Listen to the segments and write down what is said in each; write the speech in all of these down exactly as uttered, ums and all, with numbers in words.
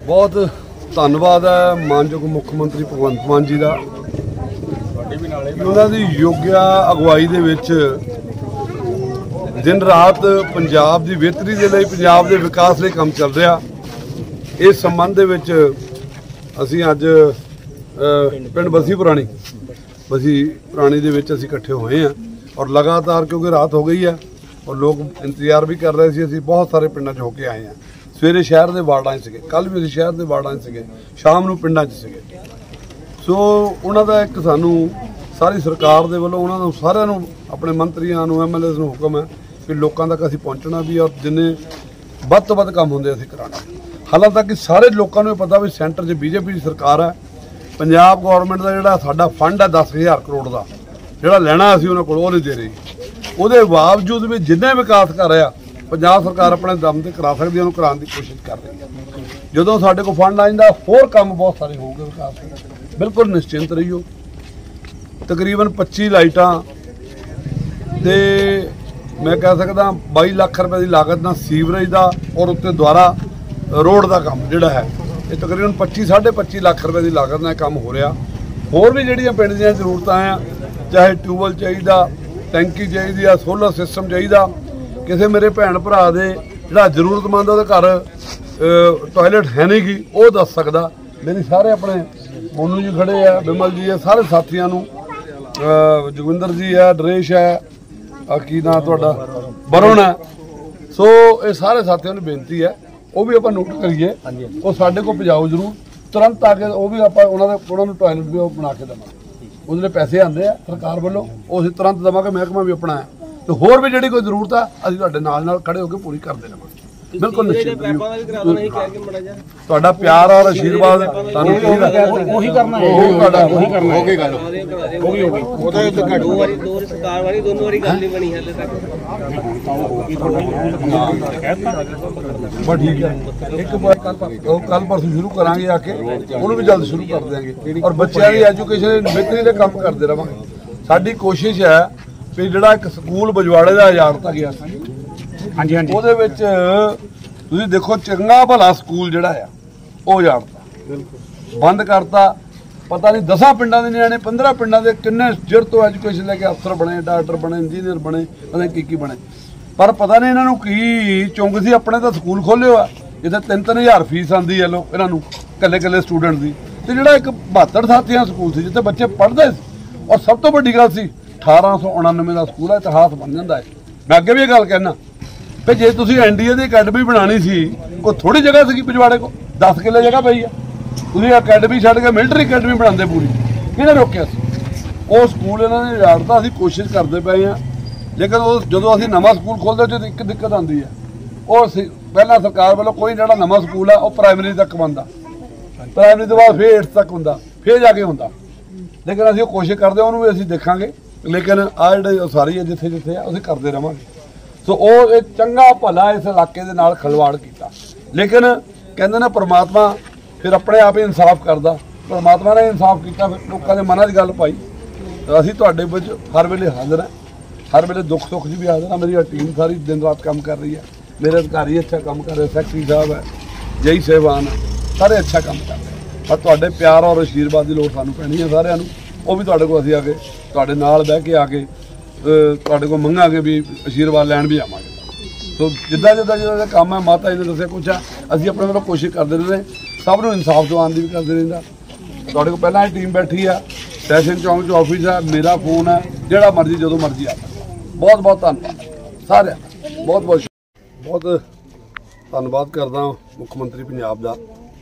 बहुत धन्यवाद है मानयोग मुख मंत्री भगवंत मान जी का। उन्होंने योग्य अगवाई दे विच दिन रात पंजाब की बेहतरी के लिए पंजाब के विकास लिए काम चल रहा। इस संबंध विच असी अज पिंड बसी पुरानी बसी पुरानी दे विच असी इकट्ठे हुए हैं और लगातार क्योंकि रात हो गई है और लोग इंतजार भी कर रहे थे। असी बहुत सारे पिंडों च होके आए हैं। सवेरे शहर के वार्डां से कल भी असी शहर के वार्डां से शाम नूं पिंडां च सीगे। सो उन्हां दा एक सानू सारी सरकार दे वल्लों उन्हां नूं सारिआं नूं अपने मंत्रियों नूं एम एल ए नूं हुक्म है कि लोगों तक असी पहुँचना भी और जिन्ने वध तो वध काम होंदे असी कराना। हालांकि सारे लोगों को पता भी सेंटर च बीजेपी की सरकार है। पंजाब गौरमेंट का जिहड़ा साडा फंड है दस हज़ार करोड़ का जिहड़ा लैना असी उन्हां कोलों नहीं दे रही। उहदे बावजूद भी जिन्ने विकास कर रहा पंजाब सरकार अपने दम से करा सकती है, कराने की कोशिश कर रही है। जो साढ़े को फंड आ जाता होर काम बहुत सारे हो गए विकास। बिल्कुल निश्चिंत रहियो। तकरीबन पच्ची लाइटां ते मैं कह सकदा बाई लाख रुपए की लागत ना सीवरेज का और उत्ते द्वारा रोड का काम जिहड़ा है ये तकरीबन पच्ची साढ़े पच्ची लाख रुपए की लागत नाल काम हो रहा। होर भी जिहड़ियां पिंड दीयां जरूरतां आ, चाहे ट्यूबवैल चाहिदा, टैंकी चाहिदी आ, सोलर सिस्टम चाहिदा। किसी मेरे भैन भरा दे जिहड़ा जरूरतमंद उहदे घर टॉयलेट है नहीं गी वो दस सकदा। मेरी सारे अपने मोनू जी खड़े है, बिमल जी है, सारे साथियों नूं, जोगिंदर जी है, नरेश है, की ना तुहाडा वरुण है। सो ये सारे साथियों ने बेनती है वो भी आप नोट करिए वो साढ़े को पजाओ जरूर तुरंत आके वो भी आप उन्होंने टॉयलेट भी बना के देवांगे। उसके पैसे आते हैं सरकार वालों वो असीं तुरंत देवांगे। महकमा भी अपना है तो होर भी जिहड़ी कोई जरूरत है असीं तुहाडे नाल नाल खड़े होकर पूरी करते रहांगे। बिल्कुल निश्चित तुहाडा प्यार और आशीर्वाद सानूं ਉਹੀ ਕਰਨਾ ਹੈ ਉਹੀ ਕਰਨਾ ਹੋ ਗਈ ਗੱਲ ਹੋ ਗਈ ਹੋ ਗਈ ਉਹਦਾ ਇੱਕ ਘੱਟ ਦੋ ਵਾਰੀ ਦੋ ਸਰਕਾਰ ਵਾਲੀ ਦੋਨੋਂ ਵਾਰੀ ਗੱਲ ਨਹੀਂ ਬਣੀ ਹਾਲੇ ਤੱਕ ਹੋ ਗਈ ਤੁਹਾਡਾ ਕਹਿਤਾ बस ठीक है। एक कल परसों शुरू करांगे आके उन्होंने भी जल्द शुरू कर देंगे और बच्चों की एजुकेशन बेहतरी के काम करते रहांगे। साडी कोशिश है भी जिहड़ा एक स्कूल बजवाड़े का उजाड़ता गया हाँ जी हाँ जी ਉਹਦੇ ਵਿੱਚ ਤੁਸੀਂ देखो चंगा भला स्कूल जिहड़ा आ ਉਹ ਉਜਾੜਤਾ ਬੰਦ ਕਰਤਾ। पता नहीं दसा पिंडां दे निआणे पंद्रह पिंडां दे किन्ने चिर तो एजुकेशन लैके अफसर बने, डॉक्टर बने, इंजीनियर बने, पता की की बने। पर पता नहीं इन्हों की चुंग सी अपने तो स्कूल खोले हुआ जिथे तीन तीन हज़ार फीस आती है लो इन्हों कल्ले कल्ले स्टूडेंट की। तो जोड़ा एक बहत्तर साथियां स्कूल से जिते बच्चे पढ़ते और सब तो वड्डी गल सी अठारह सौ उनानवे का स्कूल है, इतिहास बन जाता है। मैं अगे भी ये गल कहना भी जे तुसीं एन डी ए की अकैडमी बनानी सी कोई थोड़ी जगह सी पिछवाड़े को दस किले जगह पई है। तुसीं अकैडमी छड्ड के मिलटरी अकैडमी बनाते पूरी किहने रोकिया सी? वो स्कूल इन्होंने उजाड़ता। असीं कोशिश करते पे हैं लेकिन वो जो असीं नवां स्कूल खोलते जो एक दिक्कत आती है वो पहला सरकार वालों कोई जो नवां स्कूल है वो प्राइमरी तक बनता, प्राइमरी तो बाद फिर एट्थ तक होंदा, फिर जाके होंदा। लेकिन असीं कोशिश करते उन्होंने भी असीं देखांगे लेकिन आ जिहड़े सारी है जिथे जिथे असीं करते रहांगे। सो वो एक चंगा भला इस इलाके दे नाल खिलवाड़ कीता। लेकिन कहंदे ने परमात्मा फिर अपने आप ही इंसाफ करदा। परमात्मा ने इंसाफ किया फिर लोगों के मनां च गल पाई। असीं तुहाडे विच हर वेले हाज़र हैं, हर वेले दुख सुख जी भी हाज़र हैं। मेरी टीम सारी दिन रात काम कर रही है, मेरे अधिकारी अच्छा काम कर रहे, सैकटरी साहब है, जई साहबान है, सारे अच्छा काम कर रहे हैं। पर तुहाडे प्यार और आशीर्वाद की लोड़ सानूं पैणी है सारिआं नूं। वो भी तुहाडे कोल असीं आके तुहाडे नाल बह के आके तुहाडे कोल मंगांगे भी आशीर्वाद लैण भी आवांगे। तो जिद्दां जिद्दां जिद्दां काम है माता जी ने दस्सिया कुछ है असीं अपने वल्लों कोशिश करते रहंदे, सब नूं इंसाफ दिवाउण दी भी करते रहिंदा। तुहाडे कोल पहलां टीम बैठी है, सैशन चौंक च ऑफिस है, मेरा फोन है, जिहड़ा मर्जी जो मर्जी आ सकदा। बहुत बहुत धन्यवाद सारे, बहुत बहुत बहुत धन्यवाद करदा मुख्यमंत्री पंजाब का।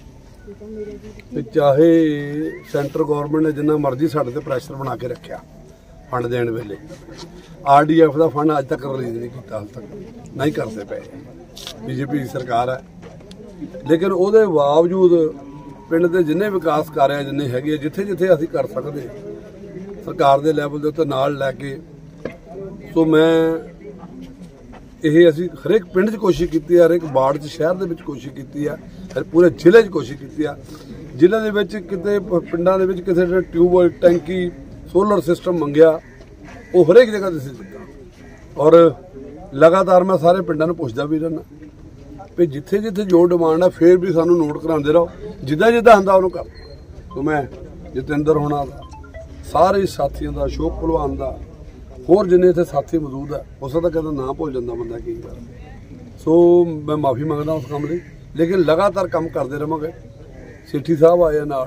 चाहे सेंटर गौरमेंट ने जिन्ना मर्जी साढ़े ते प्रैशर बना के रखा फंड देने वेले, आर डी एफ का फंड अज तक रिलीज नहीं किया, हाल तक नहीं करते पे। बीजेपी की सरकार है लेकिन उसके बावजूद पिंड के जिन्ने विकास कार्य जिन्ने है जिथे जिथे असीं कर सकते सरकार के लैवल के उत्ते नाल लैके। सो मैं ये असीं हरेक पिंड च कोशिश की, हरेक वार्ड च शहर के कोशिश की है, हर पूरे जिले च कोशिश की है। जिले के विच किते पिंडां दे विच किते ट्यूबवैल टैंकी सोलर सिस्टम मंगया वो हरेक जगह दिता और लगातार मैं सारे पिंडां नूं पुछदा भी रहना ਵੀ ਜਿੱਥੇ ਜਿੱਥੇ ਜੋ ਡਿਮਾਂਡ ਆ ਫਿਰ ਵੀ ਸਾਨੂੰ ਨੋਟ ਕਰਾਉਂਦੇ ਰਹੋ, ਜਿੱਦਾਂ ਜਿੱਦਾਂ ਹੁੰਦਾ ਉਹਨੂੰ ਕਰ। ਸੋ ਮੈਂ ਜਤਿੰਦਰ ਹੋਣਾ ਦਾ, ਸਾਰੇ ਸਾਥੀਆਂ ਦਾ, ਅਸ਼ੋਕ ਭਲਵਾਨ ਦਾ, ਹੋਰ ਜਿੰਨੇ ਇੱਥੇ ਸਾਥੀ ਮੌਜੂਦ ਆ, ਉਸ ਦਾ ਕਦੇ ਨਾਂ ਭੁੱਲ ਜਾਂਦਾ ਬੰਦਾ ਕੀ ਗੱਲ। ਸੋ ਮੈਂ ਮਾਫੀ ਮੰਗਦਾ ਉਸ ਕੰਮ ਲਈ, ਲੇਕਿਨ ਲਗਾਤਾਰ ਕੰਮ ਕਰਦੇ ਰਹਾਂਗੇ। ਸੇਠੀ ਸਾਹਿਬ ਆਏ ਨਾਲ,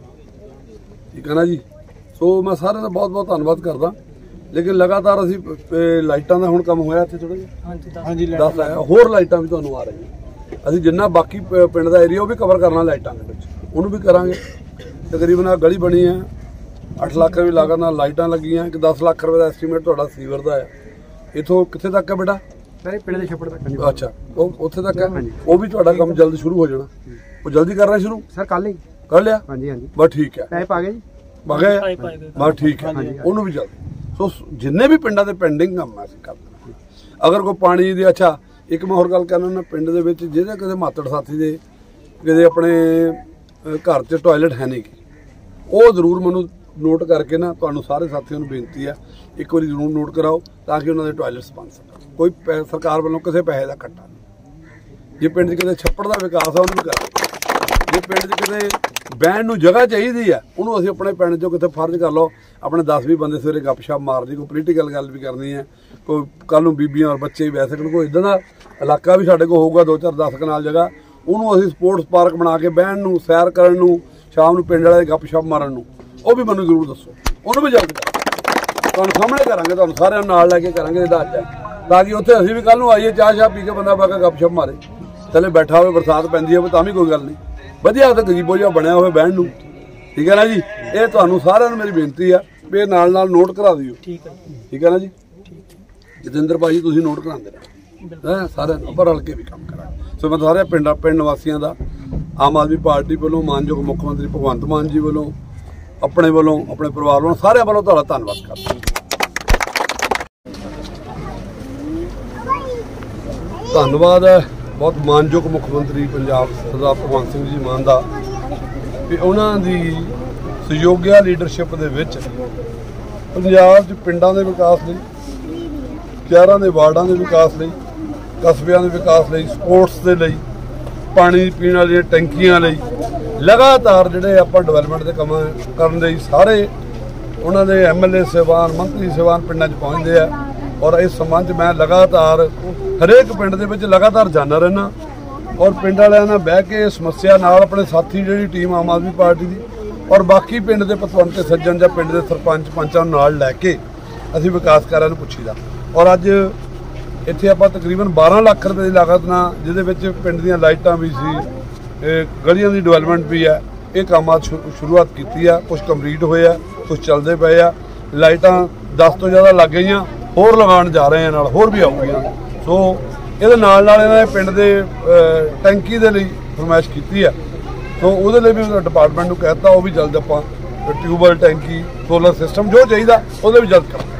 ਠੀਕ ਹੈ ਨਾ ਜੀ। ਸੋ ਮੈਂ ਸਾਰਿਆਂ ਦਾ ਬਹੁਤ ਬਹੁਤ ਧੰਨਵਾਦ ਕਰਦਾ। ਲੇਕਿਨ ਲਗਾਤਾਰ ਅਸੀਂ ਲਾਈਟਾਂ ਦਾ ਹੁਣ ਕੰਮ ਹੋਇਆ ਇੱਥੇ ਥੋੜਾ ਜਿਹਾ, ਹਾਂਜੀ ਦਸ ਆਇਆ, ਹੋਰ ਲਾਈਟਾਂ ਵੀ ਤੁਹਾਨੂੰ ਆ ਰਹੀਆਂ। ਅਸੀਂ ਜਿੰਨਾ ਬਾਕੀ ਪਿੰਡ ਦਾ ਏਰੀਆ ਉਹ ਵੀ ਕਵਰ ਕਰਨਾ ਲਾਈਟਾਂ ਦੇ ਵਿੱਚ, ਉਹਨੂੰ ਵੀ ਕਰਾਂਗੇ। ਤਕਰੀਬਨ ਆ ਗਲੀ ਬਣੀ ਹੈ ਅੱਠ ਲੱਖ ਰੁਪਏ ਲਾਗਤ ਨਾਲ, ਲਾਈਟਾਂ ਲੱਗੀਆਂ, ਇੱਕ ਦਸ ਲੱਖ ਰੁਪਏ ਦਾ ਐਸਟੀਮੇਟ ਤੁਹਾਡਾ ਸੀਵਰ ਦਾ ਹੈ। ਇੱਥੋਂ ਕਿੱਥੇ ਤੱਕ ਹੈ ਬੇਟਾ? ਸਾਰੇ ਪਿੰਡ ਦੇ ਛੱਪੜ ਤੱਕ। ਅੱਛਾ, ਉਹ ਉੱਥੇ ਤੱਕ ਹੈ। ਉਹ ਵੀ ਤੁਹਾਡਾ ਕੰਮ ਜਲਦ ਸ਼ੁਰੂ ਹੋ ਜਾਣਾ। ਉਹ ਜਲਦੀ ਕਰ ਰਹੇ ਸ਼ੁਰੂ ਸਰ? ਕੱਲ ਹੀ ਕਰ ਲਿਆ? ਹਾਂਜੀ ਹਾਂਜੀ, ਬਸ ਠੀਕ ਹੈ। ਪੈਪ ਆ ਗਏ ਜੀ? ਆ ਗਏ, ਬਸ ਠੀਕ ਹੈ। ਉਹਨੂੰ ਵੀ ਜਲਦੀ। ਸੋ ਜਿੰਨੇ ਵੀ ਪਿੰਡਾਂ ਦੇ ਪੈਂਡਿੰਗ ਕੰਮ ਆ ਅਸੀਂ ਕਰ ਦੇਣਾ। ਅਗਰ ਕੋਈ ਪਾਣੀ ਦੀ, ਅੱਛਾ ਇੱਕ ਮੈਂ ਹੋਰ ਗੱਲ ਕਰਨਾ ਨਾ, ਪਿੰਡ ਦੇ ਵਿੱਚ ਜਿਹਦੇ ਕਿਸੇ ਮਾਤੜ ਸਾਥੀ ਦੇ ਕਿਤੇ ਆਪਣੇ ਘਰ 'ਚ ਟਾਇਲਟ ਹੈ ਨਹੀਂ, ਉਹ ਜ਼ਰੂਰ ਮੈਨੂੰ ਨੋਟ ਕਰਕੇ ਨਾ, ਤੁਹਾਨੂੰ ਸਾਰੇ ਸਾਥੀਆਂ ਨੂੰ ਬੇਨਤੀ ਹੈ ਇੱਕ ਵਾਰੀ ਜ਼ਰੂਰ ਨੋਟ ਕਰਾਓ ਤਾਂ ਕਿ ਉਹਨਾਂ ਦੇ ਟਾਇਲਟਸ ਬਣ ਸਕਣ। ਕੋਈ ਸਰਕਾਰ ਵੱਲੋਂ ਕਿਸੇ ਪੈਸੇ ਦਾ ਘੱਟਾ ਨਹੀਂ। ਜੇ ਪਿੰਡ 'ਚ ਕਿਤੇ ਛੱਪੜ ਦਾ ਵਿਕਾਸ ਆ ਉਹਨੂੰ ਵੀ ਕਰਾਓ। ਜੇ ਪਿੰਡ 'ਚ ਕਿਤੇ ਬਹਿਣ ਨੂੰ ਜਗ੍ਹਾ ਚਾਹੀਦੀ ਆ, ਉਹਨੂੰ ਅਸੀਂ ਆਪਣੇ ਪਿੰਡ 'ਚੋਂ ਕਿਤੇ ਫਰਜ਼ ਕਰ ਲਓ, ਆਪਣੇ ਦਸ ਵੀਹ ਬੰਦੇ ਸਵੇਰੇ ਗੱਪਸ਼ਪ ਮਾਰਦੀ, ਕੋਈ ਪੋਲੀਟੀਕਲ ਗੱਲ ਵੀ ਕਰਨੀ ਹੈ, ਕੋਈ ਕੱਲ ਨੂੰ ਬੀਬੀਆਂ ਔਰ ਬੱਚੇ ਵੀ ਬਹਿ ਸਕਣ, ਕੋਈ ਇੱਦਾਂ ਦਾ ਇਲਾਕਾ ਵੀ ਸਾਡੇ ਕੋਲ ਹੋਊਗਾ ਦੋ ਚਾਰ ਦਸ ਕਨਾਲ ਜਗ੍ਹਾ, ਉਹਨੂੰ ਅਸੀਂ ਸਪੋਰਟਸ ਪਾਰਕ ਬਣਾ ਕੇ ਬਹਿਣ ਨੂੰ, ਸੈਰ ਕਰਨ ਨੂੰ, ਸ਼ਾਮ ਨੂੰ ਪਿੰਡ ਵਾਲੇ ਗੱਪਸ਼ਪ ਮਾਰਨ ਨੂੰ, ਉਹ ਵੀ ਮੈਨੂੰ ਜ਼ਰੂਰ ਦੱਸੋ। ਉਹਨੂੰ ਵੀ ਜਲਦ ਤੁਹਾਨੂੰ ਸਾਹਮਣੇ ਕਰਾਂਗੇ, ਤੁਹਾਨੂੰ ਸਾਰਿਆਂ ਨਾਲ ਲੈ ਕੇ ਕਰਾਂਗੇ ਇਹਦਾ ਅੱਜ, ਤਾਂ ਕਿ ਉੱਥੇ ਅਸੀਂ ਵੀ ਕੱਲ ਨੂੰ ਆਈਏ ਚਾਹ ਸ਼ਾਹ ਪੀ ਕੇ ਬੰਦਾ ਬਾਕਾ ਗੱਪਸ਼ਪ ਮਾਰੇ, ਥੱਲੇ ਬੈਠਾ ਹੋਵੇ, ਬਰਸਾਤ ਪੈਂਦੀ ਹੋਵੇ ਤਾਂ ਵੀ ਕੋਈ ਗੱਲ ਨਹੀਂ, ਵਧੀਆ ਤਾਂ ਗਜੀਬੋ ਜਿਹਾ ਬਣਿਆ ਹੋਵੇ ਬਹਿਣ ਨੂੰ। ਠੀਕ ਹੈ ਨਾ ਜੀ। ਇਹ ਤੁਹਾਨੂੰ ਸਾਰਿਆਂ ਨੂੰ ਮੇਰੀ ਬੇਨਤੀ ਆ ਵੀ ਇਹ ਨਾਲ ਨਾਲ ਨੋਟ ਕਰਾ ਦਿਓ। ਠੀਕ ਹੈ ਠੀਕ ਹੈ ਨਾ ਜੀ। ਜਤਿੰਦਰ ਭਾਜੀ ਤੁਸੀਂ ਨੋਟ ਕਰਾਉਂਦੇ ਰਹੇ ਹੈ, ਸਾਰਿਆਂ ਆਪਾਂ ਰਲ ਕੇ ਵੀ ਕੰਮ ਕਰਾਂਗੇ। ਸੋ ਮੈਂ ਸਾਰੇ ਪਿੰਡਾਂ ਪਿੰਡ ਨਿਵਾਸੀਆਂ ਦਾ, ਆਮ ਆਦਮੀ ਪਾਰਟੀ ਵੱਲੋਂ, ਮਾਨਯੋਗ ਮੁੱਖ ਮੰਤਰੀ ਭਗਵੰਤ ਮਾਨ ਜੀ ਵੱਲੋਂ, ਆਪਣੇ ਵੱਲੋਂ, ਆਪਣੇ ਪਰਿਵਾਰ ਵੱਲੋਂ, ਸਾਰਿਆਂ ਵੱਲੋਂ ਤੁਹਾਡਾ ਧੰਨਵਾਦ ਕਰਦਾ। ਧੰਨਵਾਦ ਹੈ ਬਹੁਤ ਮਾਨਯੋਗ ਮੁੱਖ ਮੰਤਰੀ ਪੰਜਾਬ ਸਰਦਾਰ ਭਗਵੰਤ ਸਿੰਘ ਜੀ ਮਾਨ ਦਾ, ਵੀ ਉਹਨਾਂ ਦੀ ਸਹਿਯੋਗਿਆ ਲੀਡਰਸ਼ਿਪ ਦੇ ਵਿੱਚ ਪੰਜਾਬ 'ਚ ਪਿੰਡਾਂ ਦੇ ਵਿਕਾਸ ਲਈ, ਸ਼ਹਿਰਾਂ ਦੇ ਵਾਰਡਾਂ ਦੇ ਵਿਕਾਸ ਲਈ, ਕਸਬਿਆਂ ਦੇ ਵਿਕਾਸ ਲਈ, ਸਪੋਰਟਸ ਦੇ ਲਈ, ਪਾਣੀ ਪੀਣ ਵਾਲੀਆਂ ਟੈਂਕੀਆਂ ਲਈ ਲਗਾਤਾਰ ਜਿਹੜੇ ਆਪਾਂ ਡਿਵੈਲਪਮੈਂਟ ਦੇ ਕੰਮ ਕਰਨ ਲਈ ਸਾਰੇ ਉਹਨਾਂ ਦੇ ਐਮ ਐਲ ਏ ਸਾਹਿਬਾਨ, ਮੰਤਰੀ ਸਾਹਿਬਾਨ ਪਿੰਡਾਂ 'ਚ ਪਹੁੰਚਦੇ ਆ। ਔਰ ਇਸ ਸੰਬੰਧ 'ਚ ਮੈਂ ਲਗਾਤਾਰ ਹਰੇਕ ਪਿੰਡ ਦੇ ਵਿੱਚ ਲਗਾਤਾਰ ਜਾਂਦਾ ਰਹਿਣਾ, ਔਰ ਪਿੰਡ ਵਾਲਿਆਂ ਨਾਲ ਬਹਿ ਕੇ ਸਮੱਸਿਆ ਨਾਲ ਆਪਣੇ ਸਾਥੀ ਜਿਹੜੀ ਟੀਮ ਆਮ ਆਦਮੀ ਪਾਰਟੀ ਦੀ ਔਰ ਬਾਕੀ ਪਿੰਡ ਦੇ ਪਤਵੰਤ ਤੇ ਸੱਜਣ ਜਾਂ ਪਿੰਡ ਦੇ ਸਰਪੰਚ ਪੰਚਾਂ ਨੂੰ ਨਾਲ ਲੈ ਕੇ ਅਸੀਂ ਵਿਕਾਸ ਕਾਰਾਂ ਨੂੰ ਪੁੱਛੀਦਾ। ਔਰ ਅੱਜ ਇੱਥੇ ਆਪਾਂ ਤਕਰੀਬਨ ਬਾਰਾਂ ਲੱਖ ਰੁਪਏ ਦੀ ਲਾਗਤ ਨਾਲ, ਜਿਹਦੇ ਵਿੱਚ ਪਿੰਡ ਦੀਆਂ ਲਾਈਟਾਂ ਵੀ ਸੀ, ਗਲੀਆਂ ਦੀ ਡਿਵੈਲਪਮੈਂਟ ਵੀ ਹੈ, ਇਹ ਕੰਮ ਅੱਜ ਸ਼ੁਰੂਆਤ ਕੀਤੀ ਆ। ਕੁਝ ਕੰਪਲੀਟ ਹੋਏ ਆ, ਕੁਝ ਚੱਲਦੇ ਪਏ ਆ। ਲਾਈਟਾਂ ਦਸ ਤੋਂ ਜ਼ਿਆਦਾ ਲੱਗ ਗਈਆਂ, ਹੋਰ ਲਗਾਉਣ ਜਾ ਰਹੇ ਆ, ਨਾਲ ਹੋਰ ਵੀ ਆਉਗੀਆਂ। ਸੋ ਇਹਦੇ ਨਾਲ ਨਾਲ ਇਹਨਾਂ ਨੇ ਪਿੰਡ ਦੇ ਟੈਂਕੀ ਦੇ ਲਈ ਫਰਮਾਇਸ਼ ਕੀਤੀ ਆ, ਸੋ ਉਹਦੇ ਲਈ ਵੀ ਡਿਪਾਰਟਮੈਂਟ ਨੂੰ ਕਹਿ ਦਿੱਤਾ, ਉਹ ਵੀ ਜਲਦ ਆਪਾਂ ਟਿਊਬਵੈਲ, ਟੈਂਕੀ, ਸੋਲਰ ਸਿਸਟਮ ਜੋ ਚਾਹੀਦਾ ਉਹਦੇ ਵੀ ਜਲਦ ਕਰਾਂਗੇ।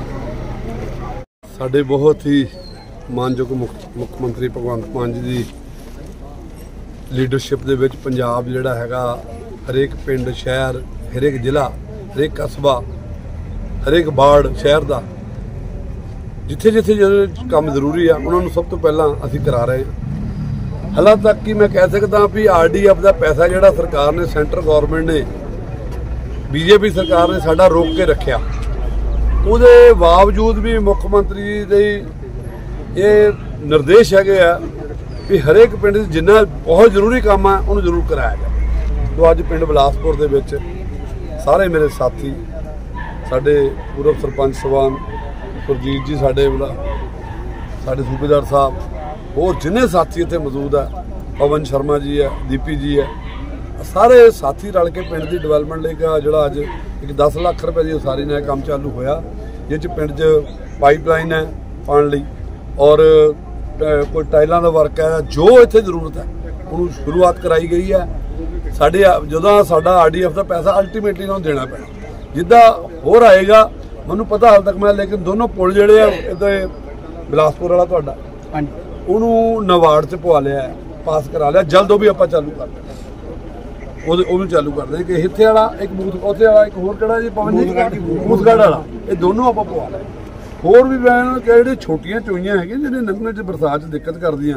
ਸਾਡੇ ਬਹੁਤ ਹੀ ਮਾਨਯੋਗ ਮੁੱਖ ਮੰਤਰੀ ਭਗਵੰਤ ਮਾਨ ਜੀ ਦੀ ਲੀਡਰਸ਼ਿਪ ਦੇ ਵਿੱਚ ਪੰਜਾਬ ਜਿਹੜਾ ਹੈਗਾ, ਹਰੇਕ ਪਿੰਡ, ਸ਼ਹਿਰ, ਹਰੇਕ ਜ਼ਿਲ੍ਹਾ, ਹਰੇਕ ਕਸਬਾ, ਹਰੇਕ ਵਾਰਡ ਸ਼ਹਿਰ ਦਾ ਜਿੱਥੇ ਜਿੱਥੇ ਜਿਹੜੇ ਕੰਮ ਜ਼ਰੂਰੀ ਆ ਉਹਨਾਂ ਨੂੰ ਸਭ ਤੋਂ ਪਹਿਲਾਂ ਅਸੀਂ ਕਰਾ ਰਹੇ ਹਾਂ। ਹਾਲਾਂ ਤੱਕ ਕਿ ਮੈਂ ਕਹਿ ਸਕਦਾ ਵੀ ਆਰ ਡੀ ਐਫ ਦਾ ਪੈਸਾ ਜਿਹੜਾ ਸਰਕਾਰ ਨੇ, ਸੈਂਟਰ ਗੌਰਮੈਂਟ ਨੇ, ਬੀਜੇਪੀ ਸਰਕਾਰ ਨੇ ਸਾਡਾ ਰੋਕ ਕੇ ਰੱਖਿਆ, ਉਹਦੇ ਬਾਵਜੂਦ ਵੀ ਮੁੱਖ ਮੰਤਰੀ ਦੇ ਇਹ ਨਿਰਦੇਸ਼ ਹੈਗੇ ਆ ਵੀ ਹਰੇਕ ਪਿੰਡ 'ਚ ਜਿੰਨਾ ਬਹੁਤ ਜ਼ਰੂਰੀ ਕੰਮ ਆ ਉਹਨੂੰ ਜ਼ਰੂਰ ਕਰਾਇਆ ਜਾਵੇ। ਤੋਂ ਅੱਜ ਪਿੰਡ ਬਿਲਾਸਪੁਰ ਦੇ ਵਿੱਚ ਸਾਰੇ ਮੇਰੇ ਸਾਥੀ, ਸਾਡੇ ਪੂਰਵ ਸਰਪੰਚ ਸਾਹਿਬਾਨ ਗੁਰਜੀਤ ਜੀ, ਸਾਡੇ ਸਾਡੇ ਸੂਬੇਦਾਰ ਸਾਹਿਬ, ਹੋਰ ਜਿੰਨੇ ਸਾਥੀ ਇੱਥੇ ਮੌਜੂਦ ਆ, ਪਵਨ ਸ਼ਰਮਾ ਜੀ ਹੈ, ਦੀਪੀ ਜੀ ਹੈ, ਸਾਰੇ ਸਾਥੀ ਰਲ ਕੇ ਪਿੰਡ ਦੀ ਡਿਵੈਲਪਮੈਂਟ ਲਈ ਜਿਹੜਾ ਅੱਜ ਇੱਕ ਦਸ ਲੱਖ ਰੁਪਏ ਦੀ ਉਸਾਰੀ ਨਾਲ ਕੰਮ ਚਾਲੂ ਹੋਇਆ, ਜਿਸ 'ਚ ਪਿੰਡ 'ਚ ਪਾਈਪਲਾਈਨ ਹੈ ਪਾਣੀ ਲਈ, ਔਰ ਕੋਈ ਟਾਈਲਾਂ ਦਾ ਵਰਕ ਹੈ, ਜੋ ਇੱਥੇ ਜ਼ਰੂਰਤ ਹੈ ਉਹਨੂੰ ਸ਼ੁਰੂਆਤ ਕਰਾਈ ਗਈ ਹੈ। ਸਾਡੇ ਜਦੋਂ ਸਾਡਾ ਆਰ ਡੀ ਐਫ ਦਾ ਪੈਸਾ ਅਲਟੀਮੇਟਲੀ ਨੂੰ ਦੇਣਾ ਪੈਣਾ, ਜਿੱਦਾਂ ਹੋਰ ਆਏਗਾ ਮੈਨੂੰ ਪਤਾ ਹਾਲ ਤੱਕ ਮੈਂ, ਲੇਕਿਨ ਦੋਨੋਂ ਪੁਲ ਜਿਹੜੇ ਆ ਇੱਥੇ ਬਿਲਾਸਪੁਰ ਵਾਲਾ ਤੁਹਾਡਾ, ਹਾਂਜੀ, ਉਹਨੂੰ ਨਵਾੜ 'ਚ ਪਵਾ ਲਿਆ, ਪਾਸ ਕਰਾ ਲਿਆ, ਜਲਦ ਉਹ ਵੀ ਆਪਾਂ ਚਾਲੂ ਕਰ ਦੇਣਾ, ਉਹਦੇ ਉਹਨੂੰ ਚਾਲੂ ਕਰਦੇ ਕਿ ਇੱਥੇ ਵਾਲਾ ਇੱਕ ਬੂਥ, ਉੱਥੇ ਵਾਲਾ ਇੱਕ ਹੋਰ ਕਿਹੜਾ ਜੀ ਪਵਨ ਜੀ, ਬੂਥਗੜ੍ਹ ਵਾਲਾ, ਇਹ ਦੋਨੋਂ ਆਪਾਂ ਪਵਾ ਲਿਆ। ਹੋਰ ਵੀ ਵੈਨ ਜਿਹੜੇ ਛੋਟੀਆਂ ਚੋਈਆਂ ਹੈਗੀਆਂ ਜਿਹੜੇ ਲੰਘਣ 'ਚ ਬਰਸਾਤ 'ਚ ਦਿੱਕਤ ਕਰਦੀਆਂ,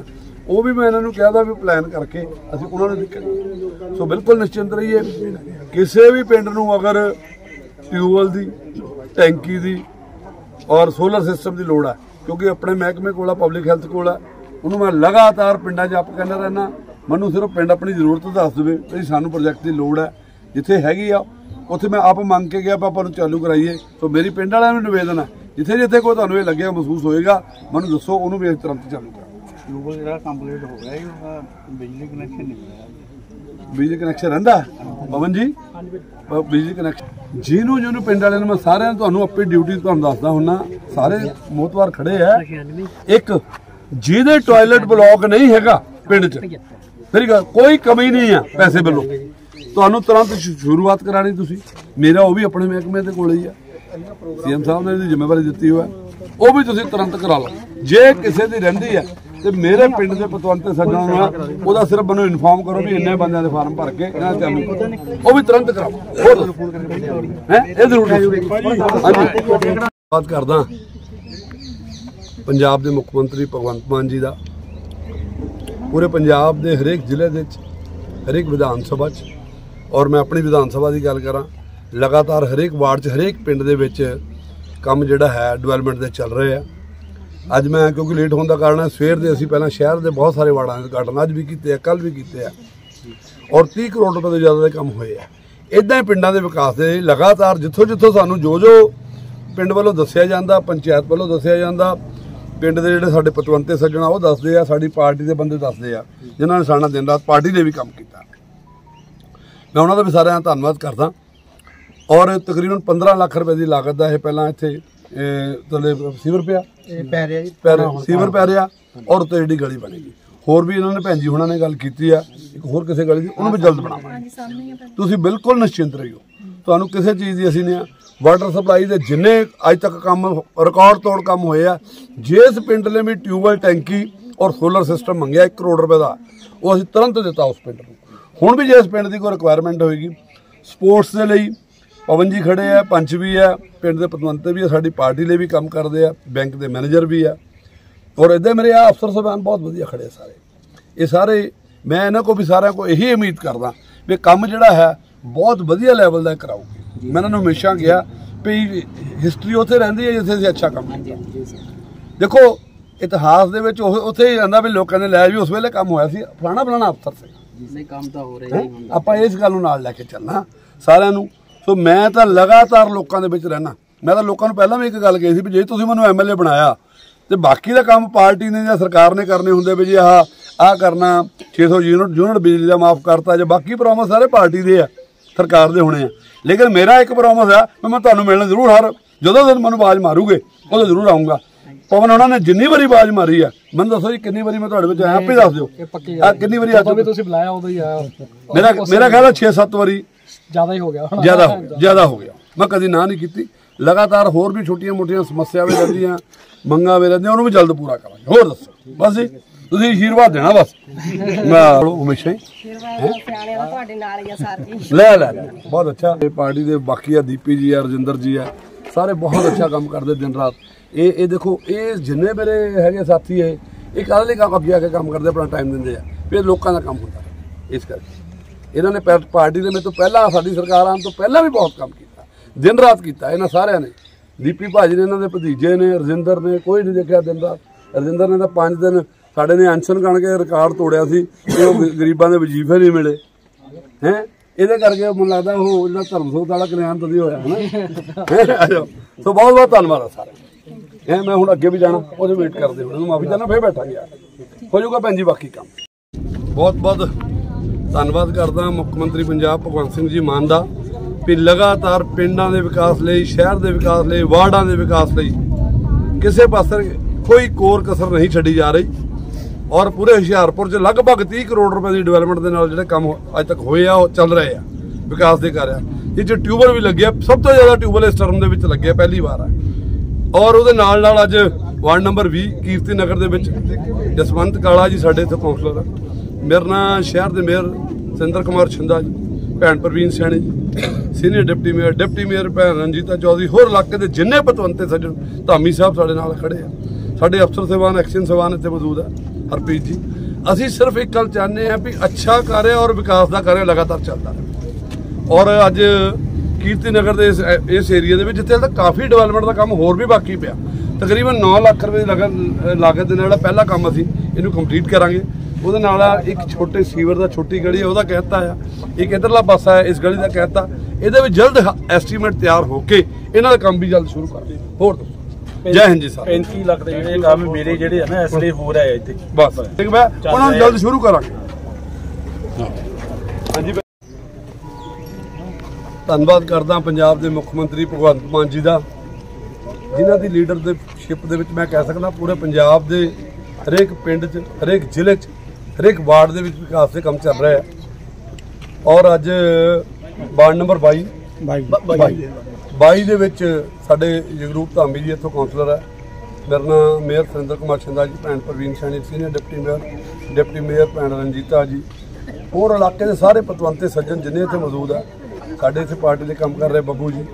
ਉਹ ਵੀ ਮੈਂ ਇਹਨਾਂ ਨੂੰ ਕਿਹਾ ਦਾ ਵੀ ਪਲਾਨ ਕਰਕੇ ਅਸੀਂ ਉਹਨਾਂ ਨੂੰ ਦਿੱਕਤ। ਸੋ ਬਿਲਕੁਲ ਨਿਸ਼ਚਿੰਤ ਰਹੀਏ, ਕਿਸੇ ਵੀ ਪਿੰਡ ਨੂੰ ਅਗਰ ਟਿਊਬਵੈਲ ਦੀ, ਟੈਂਕੀ ਦੀ ਔਰ ਸੋਲਰ ਸਿਸਟਮ ਦੀ ਲੋੜ ਹੈ, ਕਿਉਂਕਿ ਆਪਣੇ ਮਹਿਕਮੇ ਕੋਲ ਆ, ਪਬਲਿਕ ਹੈਲਥ ਕੋਲ ਆ, ਉਹਨੂੰ ਮੈਂ ਲਗਾਤਾਰ ਪਿੰਡਾਂ 'ਚ ਆਪ ਕਹਿੰਦਾ ਰਹਿਣਾ, ਮੈਨੂੰ ਸਿਰਫ ਪਿੰਡ ਆਪਣੀ ਜ਼ਰੂਰਤ ਦੱਸ ਦੇਵੇ ਵੀ ਸਾਨੂੰ ਪ੍ਰੋਜੈਕਟ ਦੀ ਲੋੜ ਹੈ, ਜਿੱਥੇ ਹੈਗੀ ਆ ਉੱਥੇ ਮੈਂ ਆਪ ਮੰਗ ਕੇ ਗਿਆ ਆਪਾਂ ਨੂੰ ਚਾਲੂ ਕਰਾਈਏ। ਸੋ ਮੇਰੀ ਪਿੰਡ ਵਾਲਿਆਂ ਨੂੰ ਨਿਵੇਦਨ ਹੈ, ਜਿੱਥੇ ਜਿੱਥੇ ਕੋਈ ਤੁਹਾਨੂੰ ਇਹ ਲੱਗਿਆ ਮਹਿਸੂਸ ਹੋਏਗਾ ਮੈਨੂੰ ਦੱਸੋ, ਉਹਨੂੰ ਵੀ ਤੁਰੰਤ ਚਾਲੂ ਕਰਾਂ। ਟਿਊਬਲ ਜਿਹੜਾ ਕੰਪਲੀਟ ਹੋ ਗਿਆ ਉਹਦਾ ਬਿਜਲੀ ਕਨੈਕਸ਼ਨ ਨਹੀਂ ਮਿਲਿਆ। ਬਿਜਲੀ ਕਨੈਕਸ਼ਨ ਰਹਿੰਦਾ ਪਵਨ ਜੀ, ਬਿਜਲੀ ਕਨੈਕਸ਼ਨ ਜਿਹਨੂੰ ਜਿਹਨੂੰ ਪਿੰਡ ਵਾਲਿਆਂ ਨੂੰ ਮੈਂ ਸਾਰਿਆਂ ਨੂੰ ਤੁਹਾਨੂੰ ਆਪਣੀ ਡਿਊਟੀ ਤੁਹਾਨੂੰ ਦੱਸਦਾ ਹੁੰਨਾ, ਸਾਰੇ ਮੋਹਤਵਾਰ ਖੜੇ ਆ। ਇੱਕ ਜਿਹਦੇ ਟਾਇਲਟ ਬਲੌਕ ਨਹੀਂ ਹੈਗਾ ਪਿੰਡ 'ਚ, ਮੇਰੀ ਗੱਲ ਕੋਈ ਕਮੀ ਨਹੀਂ ਆ ਪੈਸੇ ਵੱਲੋਂ, ਤੁਹਾਨੂੰ ਤੁਰੰਤ ਸ਼ੁਰੂਆਤ ਕਰਾਣੀ ਤੁਸੀਂ। ਮੇਰਾ ਉਹ ਵੀ ਆਪਣੇ ਮਹਿਕਮੇ ਦੇ ਕੋਲ ਹੀ ਆ, ਸੀਐਮ ਸਾਹਿਬ ਨੇ ਇਹਦੀ ਜ਼ਿੰਮੇਵਾਰੀ ਦਿੱਤੀ ਹੋਇਆ, ਉਹ ਵੀ ਤੁਸੀਂ ਤੁਰੰਤ ਕਰਾ ਲਓ। ਜੇ ਕਿਸੇ ਦੀ ਰਹਿੰਦੀ ਹੈ ਤੇ ਮੇਰੇ ਪਿੰਡ ਦੇ ਪਤਵੰਤੇ ਸੱਜਣਾਂ ਨੂੰ ਉਹਦਾ ਸਿਰਫ ਮੈਨੂੰ ਇਨਫਾਰਮ ਕਰੋ ਵੀ ਇੰਨੇ ਬੰਦਿਆਂ ਦੇ ਫਾਰਮ ਭਰ ਕੇ ਇਹਨਾਂ ਚਾਲੂ, ਉਹ ਵੀ ਤੁਰੰਤ ਕਰਾਓ। ਹੈ ਇਹ ਜ਼ਰੂਰ ਹਾਂਜੀ ਬਾਤ ਕਰਦਾ ਪੰਜਾਬ ਦੇ ਮੁੱਖ ਮੰਤਰੀ ਭਗਵੰਤ ਮਾਨ ਜੀ ਦਾ, ਪੂਰੇ ਪੰਜਾਬ ਦੇ ਹਰੇਕ ਜ਼ਿਲ੍ਹੇ ਦੇ ਵਿੱਚ, ਹਰੇਕ ਵਿਧਾਨ ਸਭਾ 'ਚ, ਔਰ ਮੈਂ ਆਪਣੀ ਵਿਧਾਨ ਸਭਾ ਦੀ ਗੱਲ ਕਰਾਂ, ਲਗਾਤਾਰ ਹਰੇਕ ਵਾਰਡ 'ਚ, ਹਰੇਕ ਪਿੰਡ ਦੇ ਵਿੱਚ ਕੰਮ ਜਿਹੜਾ ਹੈ ਡਿਵੈਲਪਮੈਂਟ ਦੇ ਚੱਲ ਰਹੇ ਆ। ਅੱਜ ਮੈਂ ਕਿਉਂਕਿ ਲੇਟ ਹੋਣ ਦਾ ਕਾਰਨ ਹੈ, ਸਵੇਰ ਦੇ ਅਸੀਂ ਪਹਿਲਾਂ ਸ਼ਹਿਰ ਦੇ ਬਹੁਤ ਸਾਰੇ ਵਾਰਡਾਂ ਦੇ ਉਦਘਾਟਨ ਅੱਜ ਵੀ ਕੀਤੇ ਆ, ਕੱਲ੍ਹ ਵੀ ਕੀਤੇ ਆ, ਔਰ ਤੀਹ ਕਰੋੜ ਰੁਪਏ ਤੋਂ ਜ਼ਿਆਦਾ ਦੇ ਕੰਮ ਹੋਏ ਆ। ਇੱਦਾਂ ਹੀ ਪਿੰਡਾਂ ਦੇ ਵਿਕਾਸ ਦੇ ਲਗਾਤਾਰ ਜਿੱਥੋਂ ਜਿੱਥੋਂ ਸਾਨੂੰ ਜੋ ਜੋ ਪਿੰਡ ਵੱਲੋਂ ਦੱਸਿਆ ਜਾਂਦਾ, ਪੰਚਾਇਤ ਵੱਲੋਂ ਦੱਸਿਆ ਜਾਂਦਾ, ਪਿੰਡ ਦੇ ਜਿਹੜੇ ਸਾਡੇ ਪਤਵੰਤੇ ਸੱਜਣਾ ਉਹ ਦੱਸਦੇ ਆ, ਸਾਡੀ ਪਾਰਟੀ ਦੇ ਬੰਦੇ ਦੱਸਦੇ ਆ, ਜਿਨ੍ਹਾਂ ਨੇ ਸਾਡਾ ਦਿਨ ਰਾਤ ਪਾਰਟੀ ਦੇ ਵੀ ਕੰਮ ਕੀਤਾ, ਮੈਂ ਉਹਨਾਂ ਦਾ ਵੀ ਸਾਰਿਆਂ ਦਾ ਧੰਨਵਾਦ ਕਰਦਾ। ਔਰ ਤਕਰੀਬਨ ਪੰਦਰਾਂ ਲੱਖ ਰੁਪਏ ਦੀ ਲਾਗਤ ਦਾ ਇਹ ਪਹਿਲਾਂ ਇੱਥੇ ਥੱਲੇ ਸੀਵਰ ਪਿਆ ਪੈ ਰਿਹਾ ਜੀ, ਸੀਵਰ ਪੈ ਰਿਹਾ, ਔਰ ਉੱਤੇ ਜਿਹੜੀ ਗਲੀ ਬਣੇਗੀ। ਹੋਰ ਵੀ ਇਹਨਾਂ ਨੇ ਭੈਣ ਜੀ ਹੁਣਾਂ ਨੇ ਗੱਲ ਕੀਤੀ ਆ, ਇੱਕ ਹੋਰ ਕਿਸੇ ਗਲੀ ਦੀ, ਉਹਨੂੰ ਵੀ ਜਲਦ ਬਣਾਵਾਂਗੇ। ਤੁਸੀਂ ਬਿਲਕੁਲ ਨਿਸ਼ਚਿੰਤ ਰਹੀਓ, ਤੁਹਾਨੂੰ ਕਿਸੇ ਚੀਜ਼ ਦੀ ਅਸੀਂ ਨਹੀਂ। ਵਾਟਰ ਸਪਲਾਈ ਦੇ ਜਿੰਨੇ ਅੱਜ ਤੱਕ ਕੰਮ ਰਿਕਾਰਡ ਤੋੜ ਕੰਮ ਹੋਏ ਆ, ਜਿਸ ਪਿੰਡ ਨੇ ਵੀ ਟਿਊਬਵੈਲ, ਟੈਂਕੀ ਔਰ ਸੋਲਰ ਸਿਸਟਮ ਮੰਗਿਆ ਇੱਕ ਕਰੋੜ ਰੁਪਏ ਦਾ, ਉਹ ਅਸੀਂ ਤੁਰੰਤ ਦਿੱਤਾ ਉਸ ਪਿੰਡ ਨੂੰ। ਹੁਣ ਵੀ ਜੇ ਇਸ ਪਿੰਡ ਦੀ ਕੋਈ ਰਿਕੁਆਇਰਮੈਂਟ ਹੋਏਗੀ ਸਪੋਰਟਸ ਦੇ ਲਈ, ਪਵਨ ਜੀ ਖੜੇ ਆ, ਪੰਚ ਵੀ ਆ, ਪਿੰਡ ਦੇ ਪਤਵੰਤੇ ਵੀ ਆ, ਸਾਡੀ ਪਾਰਟੀ ਲਈ ਵੀ ਕੰਮ ਕਰਦੇ ਆ, ਬੈਂਕ ਦੇ ਮੈਨੇਜਰ ਵੀ ਆ, ਔਰ ਇੱਦਾਂ ਮੇਰੇ ਆ ਅਫਸਰ ਸਾਹਿਬਾਨ ਬਹੁਤ ਵਧੀਆ ਖੜੇ ਆ ਸਾਰੇ। ਇਹ ਸਾਰੇ ਮੈਂ ਇਹਨਾਂ ਕੋਲ ਵੀ ਸਾਰਿਆਂ ਕੋਲ ਇਹੀ ਉਮੀਦ ਕਰਦਾ ਵੀ ਕੰਮ ਜਿਹੜਾ ਹੈ ਬਹੁਤ ਵਧੀਆ ਲੈਵਲ ਦਾ ਕਰਾਊਗੀ। ਮੈਂ ਇਹਨਾਂ ਨੂੰ ਹਮੇਸ਼ਾ ਕਿਹਾ ਵੀ ਹਿਸਟਰੀ ਉੱਥੇ ਰਹਿੰਦੀ ਹੈ ਜਿੱਥੇ ਅਸੀਂ ਅੱਛਾ ਕੰਮ ਕੀਤਾ। ਦੇਖੋ ਇਤਿਹਾਸ ਦੇ ਵਿੱਚ ਉਹ ਉੱਥੇ ਹੀ ਜਾਂਦਾ ਵੀ ਲੋਕਾਂ ਨੇ ਲੈ ਵੀ ਉਸ ਵੇਲੇ ਕੰਮ ਹੋਇਆ ਸੀ, ਫਲਾਣਾ ਫਲਾਣਾ ਅਫਸਰ ਸੀ, ਕੰਮ ਤਾਂ ਹੋ ਰਿਹਾ। ਆਪਾਂ ਇਸ ਗੱਲ ਨੂੰ ਨਾਲ ਲੈ ਕੇ ਚੱਲਣਾ ਸਾਰਿਆਂ ਨੂੰ। ਸੋ ਮੈਂ ਤਾਂ ਲਗਾਤਾਰ ਲੋਕਾਂ ਦੇ ਵਿੱਚ ਰਹਿਣਾ। ਮੈਂ ਤਾਂ ਲੋਕਾਂ ਨੂੰ ਪਹਿਲਾਂ ਵੀ ਇੱਕ ਗੱਲ ਕਹੀ ਸੀ ਵੀ ਜੇ ਤੁਸੀਂ ਮੈਨੂੰ ਐਮਐਲਏ ਬਣਾਇਆ ਤੇ ਬਾਕੀ ਦਾ ਕੰਮ ਪਾਰਟੀ ਨੇ ਜਾਂ ਸਰਕਾਰ ਨੇ ਕਰਨੇ ਹੁੰਦੇ ਵੀ ਜੀ ਆਹ ਆਹ ਕਰਨਾ, ਛੇ ਸੌ ਯੂਨਿਟ ਯੂਨਿਟ ਬਿਜਲੀ ਦਾ ਮਾਫ ਕਰਤਾ, ਜੇ ਬਾਕੀ ਪ੍ਰੋਮਿਸ ਸਾਰੇ ਪਾਰਟੀ ਦੇ ਆ, ਸਰਕਾਰ ਦੇ ਹੋਣੇ ਆ। ਲੇਕਿਨ ਮੇਰਾ ਇੱਕ ਪ੍ਰੋਮਿਸ ਆ ਵੀ ਮੈਂ ਤੁਹਾਨੂੰ ਮਿਲਣ ਜ਼ਰੂਰ, ਹਰ ਜਦੋਂ ਦਿਨ ਮੈਨੂੰ ਆਵਾਜ਼ ਮਾਰੂਗੇ ਉਦੋਂ ਜ਼ਰੂਰ ਆਊਂਗਾ। ਪਵਨ ਉਹਨਾਂ ਨੇ ਜਿੰਨੀ ਵਾਰੀ ਆਵਾਜ਼ ਮਾਰੀ ਆ, ਮੈਨੂੰ ਦੱਸੋ ਜੀ ਕਿੰਨੀ ਵਾਰੀ ਮੈਂ ਤੁਹਾਡੇ ਵਿੱਚ ਆਇਆ, ਆਪੇ ਦੱਸ ਦਿਓ ਆ ਕਿੰਨੀ ਵਾਰੀ ਆ ਤੁਸੀਂ ਬੁਲਾਇਆ ਉਦੋਂ ਹੀ ਆਇਆ। ਮੇਰਾ ਮੇਰਾ ਖਿਆਲ ਛੇ ਸੱਤ ਵਾਰੀ ਜ਼ਿਆਦਾ ਹੀ ਹੋ ਗਿਆ, ਜ਼ਿਆਦਾ ਹੋ ਗਿਆ ਜ਼ਿਆਦਾ ਹੋ ਗਿਆ ਮੈਂ ਕਦੀ ਨਾ ਨਹੀਂ ਕੀਤੀ। ਲਗਾਤਾਰ ਹੋਰ ਵੀ ਛੋਟੀਆਂ ਮੋਟੀਆਂ ਸਮੱਸਿਆਵਾਂ ਰਹਿੰਦੀਆਂ, ਮੰਗਾਂ ਵੀ ਰਹਿੰਦੀਆਂ, ਉਹਨੂੰ ਵੀ ਜਲਦ ਪੂਰਾ ਕਰਾਂਗੇ। ਹੋਰ ਦੱਸੋ, ਬਸ ਜੀ ਤੁਸੀਂ ਆਸ਼ੀਰਵਾਦ ਦੇਣਾ ਬਸ, ਮੈਂ ਹਮੇਸ਼ਾ ਹੀ ਤੁਹਾਡੇ ਨਾਲ ਹੀ ਆ ਸਾਥੀ। ਲੈ ਲੈ ਬਹੁਤ ਅੱਛਾ। ਇਹ ਪਾਰਟੀ ਦੇ ਬਾਕੀ ਆ ਦੀਪੀ ਜੀ ਆ, ਰਜਿੰਦਰ ਜੀ ਆ, ਸਾਰੇ ਬਹੁਤ ਅੱਛਾ ਕੰਮ ਕਰਦੇ ਦਿਨ ਰਾਤ। ਇਹ ਇਹ ਦੇਖੋ ਇਹ ਜਿੰਨੇ ਮੇਰੇ ਹੈਗੇ ਸਾਥੀ ਹੈ, ਇਹ ਕਾਹਦੇ ਲਈ ਕੰਮ ਅੱਗੇ ਆ ਕੇ ਕੰਮ ਕਰਦੇ, ਆਪਣਾ ਟਾਈਮ ਦਿੰਦੇ ਆ ਵੀ ਇਹ ਲੋਕਾਂ ਦਾ ਕੰਮ ਹੁੰਦਾ। ਇਸ ਕਰਕੇ ਇਹਨਾਂ ਨੇ ਪਾਰਟੀ ਦੇ ਮੇਰੇ ਤੋਂ ਪਹਿਲਾਂ, ਸਾਡੀ ਸਰਕਾਰ ਆਉਣ ਤੋਂ ਪਹਿਲਾਂ ਵੀ ਬਹੁਤ ਕੰਮ ਕੀਤਾ, ਦਿਨ ਰਾਤ ਕੀਤਾ ਇਹਨਾਂ ਸਾਰਿਆਂ ਨੇ। ਦੀਪੀ ਭਾਜੀ ਨੇ, ਇਹਨਾਂ ਦੇ ਭਤੀਜੇ ਨੇ, ਰਜਿੰਦਰ ਨੇ, ਕੋਈ ਨਹੀਂ ਦੇਖਿਆ ਦਿਨ ਰਾਤ। ਰਜਿੰਦਰ ਨੇ ਤਾਂ ਪੰਜ ਦਿਨ ਸਾਡੇ ਨੇ ਅਨਸ਼ਨ ਕਣ ਕੇ ਰਿਕਾਰਡ ਤੋੜਿਆ ਸੀ ਕਿ ਉਹ ਗਰੀਬਾਂ ਦੇ ਵਜੀਫੇ ਨਹੀਂ ਮਿਲੇ ਹੈ। ਇਹਦੇ ਕਰਕੇ ਮੈਨੂੰ ਲੱਗਦਾ ਉਹ ਜਿਹੜਾ ਧਰਮਸੋਤ ਵਾਲਾ ਕਲਿਆਣ ਤਦੀ ਹੋਇਆ ਹੈ ਨਾ। ਸੋ ਬਹੁਤ ਬਹੁਤ ਧੰਨਵਾਦ ਆ ਸਾਰਿਆਂ ਦਾ। ਇਹ ਮੈਂ ਹੁਣ ਅੱਗੇ ਵੀ ਜਾਣਾ, ਉਹਦੇ ਵੇਟ ਕਰਦੇ ਹੁਣ ਮਾਫੀ ਚਾਹਨਾ, ਫੇਰ ਬੈਠਾਂਗੇ, ਹੋ ਜਾਊਗਾ ਭੈਣ ਜੀ ਬਾਕੀ ਕੰਮ। ਬਹੁਤ ਬਹੁਤ ਧੰਨਵਾਦ ਕਰਦਾ ਮੁੱਖ ਮੰਤਰੀ ਪੰਜਾਬ ਭਗਵੰਤ ਸਿੰਘ ਜੀ ਮਾਨ ਦਾ ਵੀ ਲਗਾਤਾਰ ਪਿੰਡਾਂ ਦੇ ਵਿਕਾਸ ਲਈ, ਸ਼ਹਿਰ ਦੇ ਵਿਕਾਸ ਲਈ, ਵਾਰਡਾਂ ਦੇ ਵਿਕਾਸ ਲਈ ਕਿਸੇ ਪਾਸੇ ਕੋਈ ਕੋਰ ਕਸਰ ਨਹੀਂ ਛੱਡੀ ਜਾ ਰਹੀ। ਔਰ ਪੂਰੇ ਹੁਸ਼ਿਆਰਪੁਰ 'ਚ ਲਗਭਗ ਤੀਹ ਕਰੋੜ ਰੁਪਏ ਦੀ ਡਿਵੈਲਪਮੈਂਟ ਦੇ ਨਾਲ ਜਿਹੜੇ ਕੰਮ ਅੱਜ ਤੱਕ ਹੋਏ ਆ ਉਹ ਚੱਲ ਰਹੇ ਆ, ਵਿਕਾਸ ਦੇ ਕਰ ਆ। ਇਹ 'ਚ ਟਿਊਬਲ ਵੀ ਲੱਗਿਆ, ਸਭ ਤੋਂ ਜ਼ਿਆਦਾ ਟਿਊਬਲ ਇਸ ਟਰਮ ਦੇ ਵਿੱਚ ਲੱਗਿਆ, ਪਹਿਲੀ ਵਾਰ ਆ। ਔਰ ਉਹਦੇ ਨਾਲ ਨਾਲ ਅੱਜ ਵਾਰਡ ਨੰਬਰ ਵੀਹ ਕੀਰਤੀ ਨਗਰ ਦੇ ਵਿੱਚ ਜਸਵੰਤ ਕਾਲਾ ਜੀ ਸਾਡੇ ਇੱਥੇ ਕੌਂਸਲਰ ਆ, ਮੇਰੇ ਨਾਲ ਸ਼ਹਿਰ ਦੇ ਮੇਅਰ ਸਿੰਦਰ ਕੁਮਾਰ ਛਿੰਦਾ ਜੀ, ਭੈਣ Parveen Saini ji, senior deputy mayor deputy mayor ਭੈਣ ਰਣਜੀਤਾ ਚੌਧਰੀ, ਹੋਰ ਇਲਾਕੇ ਦੇ ਜਿੰਨੇ ਪਤਵੰਤੇ ਸੱਜਣ, ਧਾਮੀ ਸਾਹਿਬ ਸਾਡੇ ਨਾਲ ਖੜੇ ਆ, ਸਾਡੇ ਅਫਸਰ ਸਾਹਿਬਾਨ, ਐਕਸ਼ਨ ਸਾਹਿਬਾਨ ਇੱਥੇ ਮੌਜੂਦ ਆ, ਹਰਪ੍ਰੀਤ ਜੀ, ਅਸੀਂ ਸਿਰਫ ਇੱਕ ਗੱਲ ਚਾਹੁੰਦੇ ਹਾਂ ਵੀ ਅੱਛਾ ਕਾਰਜ ਔਰ ਵਿਕਾਸ ਦਾ ਕਾਰਜ ਲਗਾਤਾਰ ਚੱਲਦਾ ਰਹੇ। ਔਰ ਅੱਜ ਕੀਰਤੀ ਨਗਰ ਦੇ ਇਸ ਇਸ ਏਰੀਆ ਦੇ ਵਿੱਚ ਜਿੱਥੇ ਤੱਕ ਕਾਫੀ ਡਿਵੈਲਪਮੈਂਟ ਦਾ ਕੰਮ ਹੋਰ ਵੀ ਬਾਕੀ ਪਿਆ, ਤਕਰੀਬਨ ਨੌ ਲੱਖ ਰੁਪਏ ਦੀ ਲਾਗਤ ਲਾਗਤ ਦੇ ਨਾਲ ਜਿਹੜਾ ਪਹਿਲਾ ਕੰਮ ਅਸੀਂ ਇਹਨੂੰ ਕੰਪਲੀਟ ਕਰਾਂਗੇ। ਉਹਦੇ ਨਾਲ ਇੱਕ ਛੋਟੇ ਸੀਵਰ ਦਾ ਛੋਟੀ ਗਲੀ ਹੈ ਉਹਦਾ ਕਹਿਤਾ ਆ, ਇੱਕ ਇੱਧਰਲਾ ਪਾਸਾ ਹੈ ਇਸ ਗਲੀ ਦਾ ਕਹਿਤਾ। ਇਹਦੇ ਵਿੱਚ ਜਲਦ ਐਸਟੀਮੇਟ ਤਿਆਰ ਹੋ ਕੇ ਇਹਨਾਂ ਦਾ ਕੰਮ ਵੀ ਜਲਦ ਸ਼ੁਰੂ ਕਰਾਂਗੇ। ਹੋਰ ਦੱਸੋ। ਜੈ ਹਿੰਦ ਜੀ ਸਾਹਿਬ। ਪੈਂਤੀ ਲੱਖ ਦੇ ਜਿਹੜੇ ਕੰਮ ਮੇਰੇ ਜਿਹੜੇ ਆ ਨਾ ਇਸ ਲਈ ਹੋ ਰਹੇ ਆ ਇੱਥੇ ਬਸ ਠੀਕ ਹੈ, ਉਹਨਾਂ ਨੂੰ ਜਲਦ ਸ਼ੁਰੂ ਕਰਾਂਗੇ। ਹਾਂਜੀ, ਧੰਨਵਾਦ ਕਰਦਾ ਪੰਜਾਬ ਦੇ ਮੁੱਖ ਮੰਤਰੀ ਭਗਵੰਤ ਮਾਨ ਜੀ ਦਾ, ਜਿਨ੍ਹਾਂ ਦੀ ਲੀਡਰਸ਼ਿਪ ਦੇ ਵਿੱਚ ਮੈਂ ਕਹਿ ਸਕਦਾ ਪੂਰੇ ਪੰਜਾਬ ਦੇ ਹਰੇਕ ਪਿੰਡ 'ਚ, ਹਰੇਕ ਜ਼ਿਲ੍ਹੇ 'ਚ, ਹਰੇਕ ਵਾਰਡ ਦੇ ਵਿੱਚ ਵਿਕਾਸ ਦੇ ਕੰਮ ਚੱਲ ਰਿਹਾ ਹੈ। ਔਰ ਅੱਜ ਵਾਰਡ ਨੰਬਰ ਬਾਈ ਬਾਈ ਦੇ ਵਿੱਚ ਸਾਡੇ ਜਗਰੂਪ ਧਾਮੀ ਜੀ ਇੱਥੋਂ ਕਾਉਂਸਲਰ ਹੈ। ਮੇਰਾ ਨਾਮ ਮੇਅਰ ਸੁਰਿੰਦਰ ਕੁਮਾਰ ਸ਼ਿੰਦਾ ਜੀ, ਭੈਣ Parveen Saini senior deputy mayor, deputy mayor ਭੈਣ ਰਣਜੀਤਾ ਜੀ, ਹੋਰ ਇਲਾਕੇ ਦੇ ਸਾਰੇ ਪਤਵੰਤੇ ਸੱਜਣ ਜਿੰਨੇ ਇੱਥੇ ਮੌਜੂਦ ਆ। ਸਾਡੇ ਇੱਥੇ ਪਾਰਟੀ ਦੇ ਕੰਮ ਕਰ ਰਹੇ ਬੱਬੂ ਜੀ,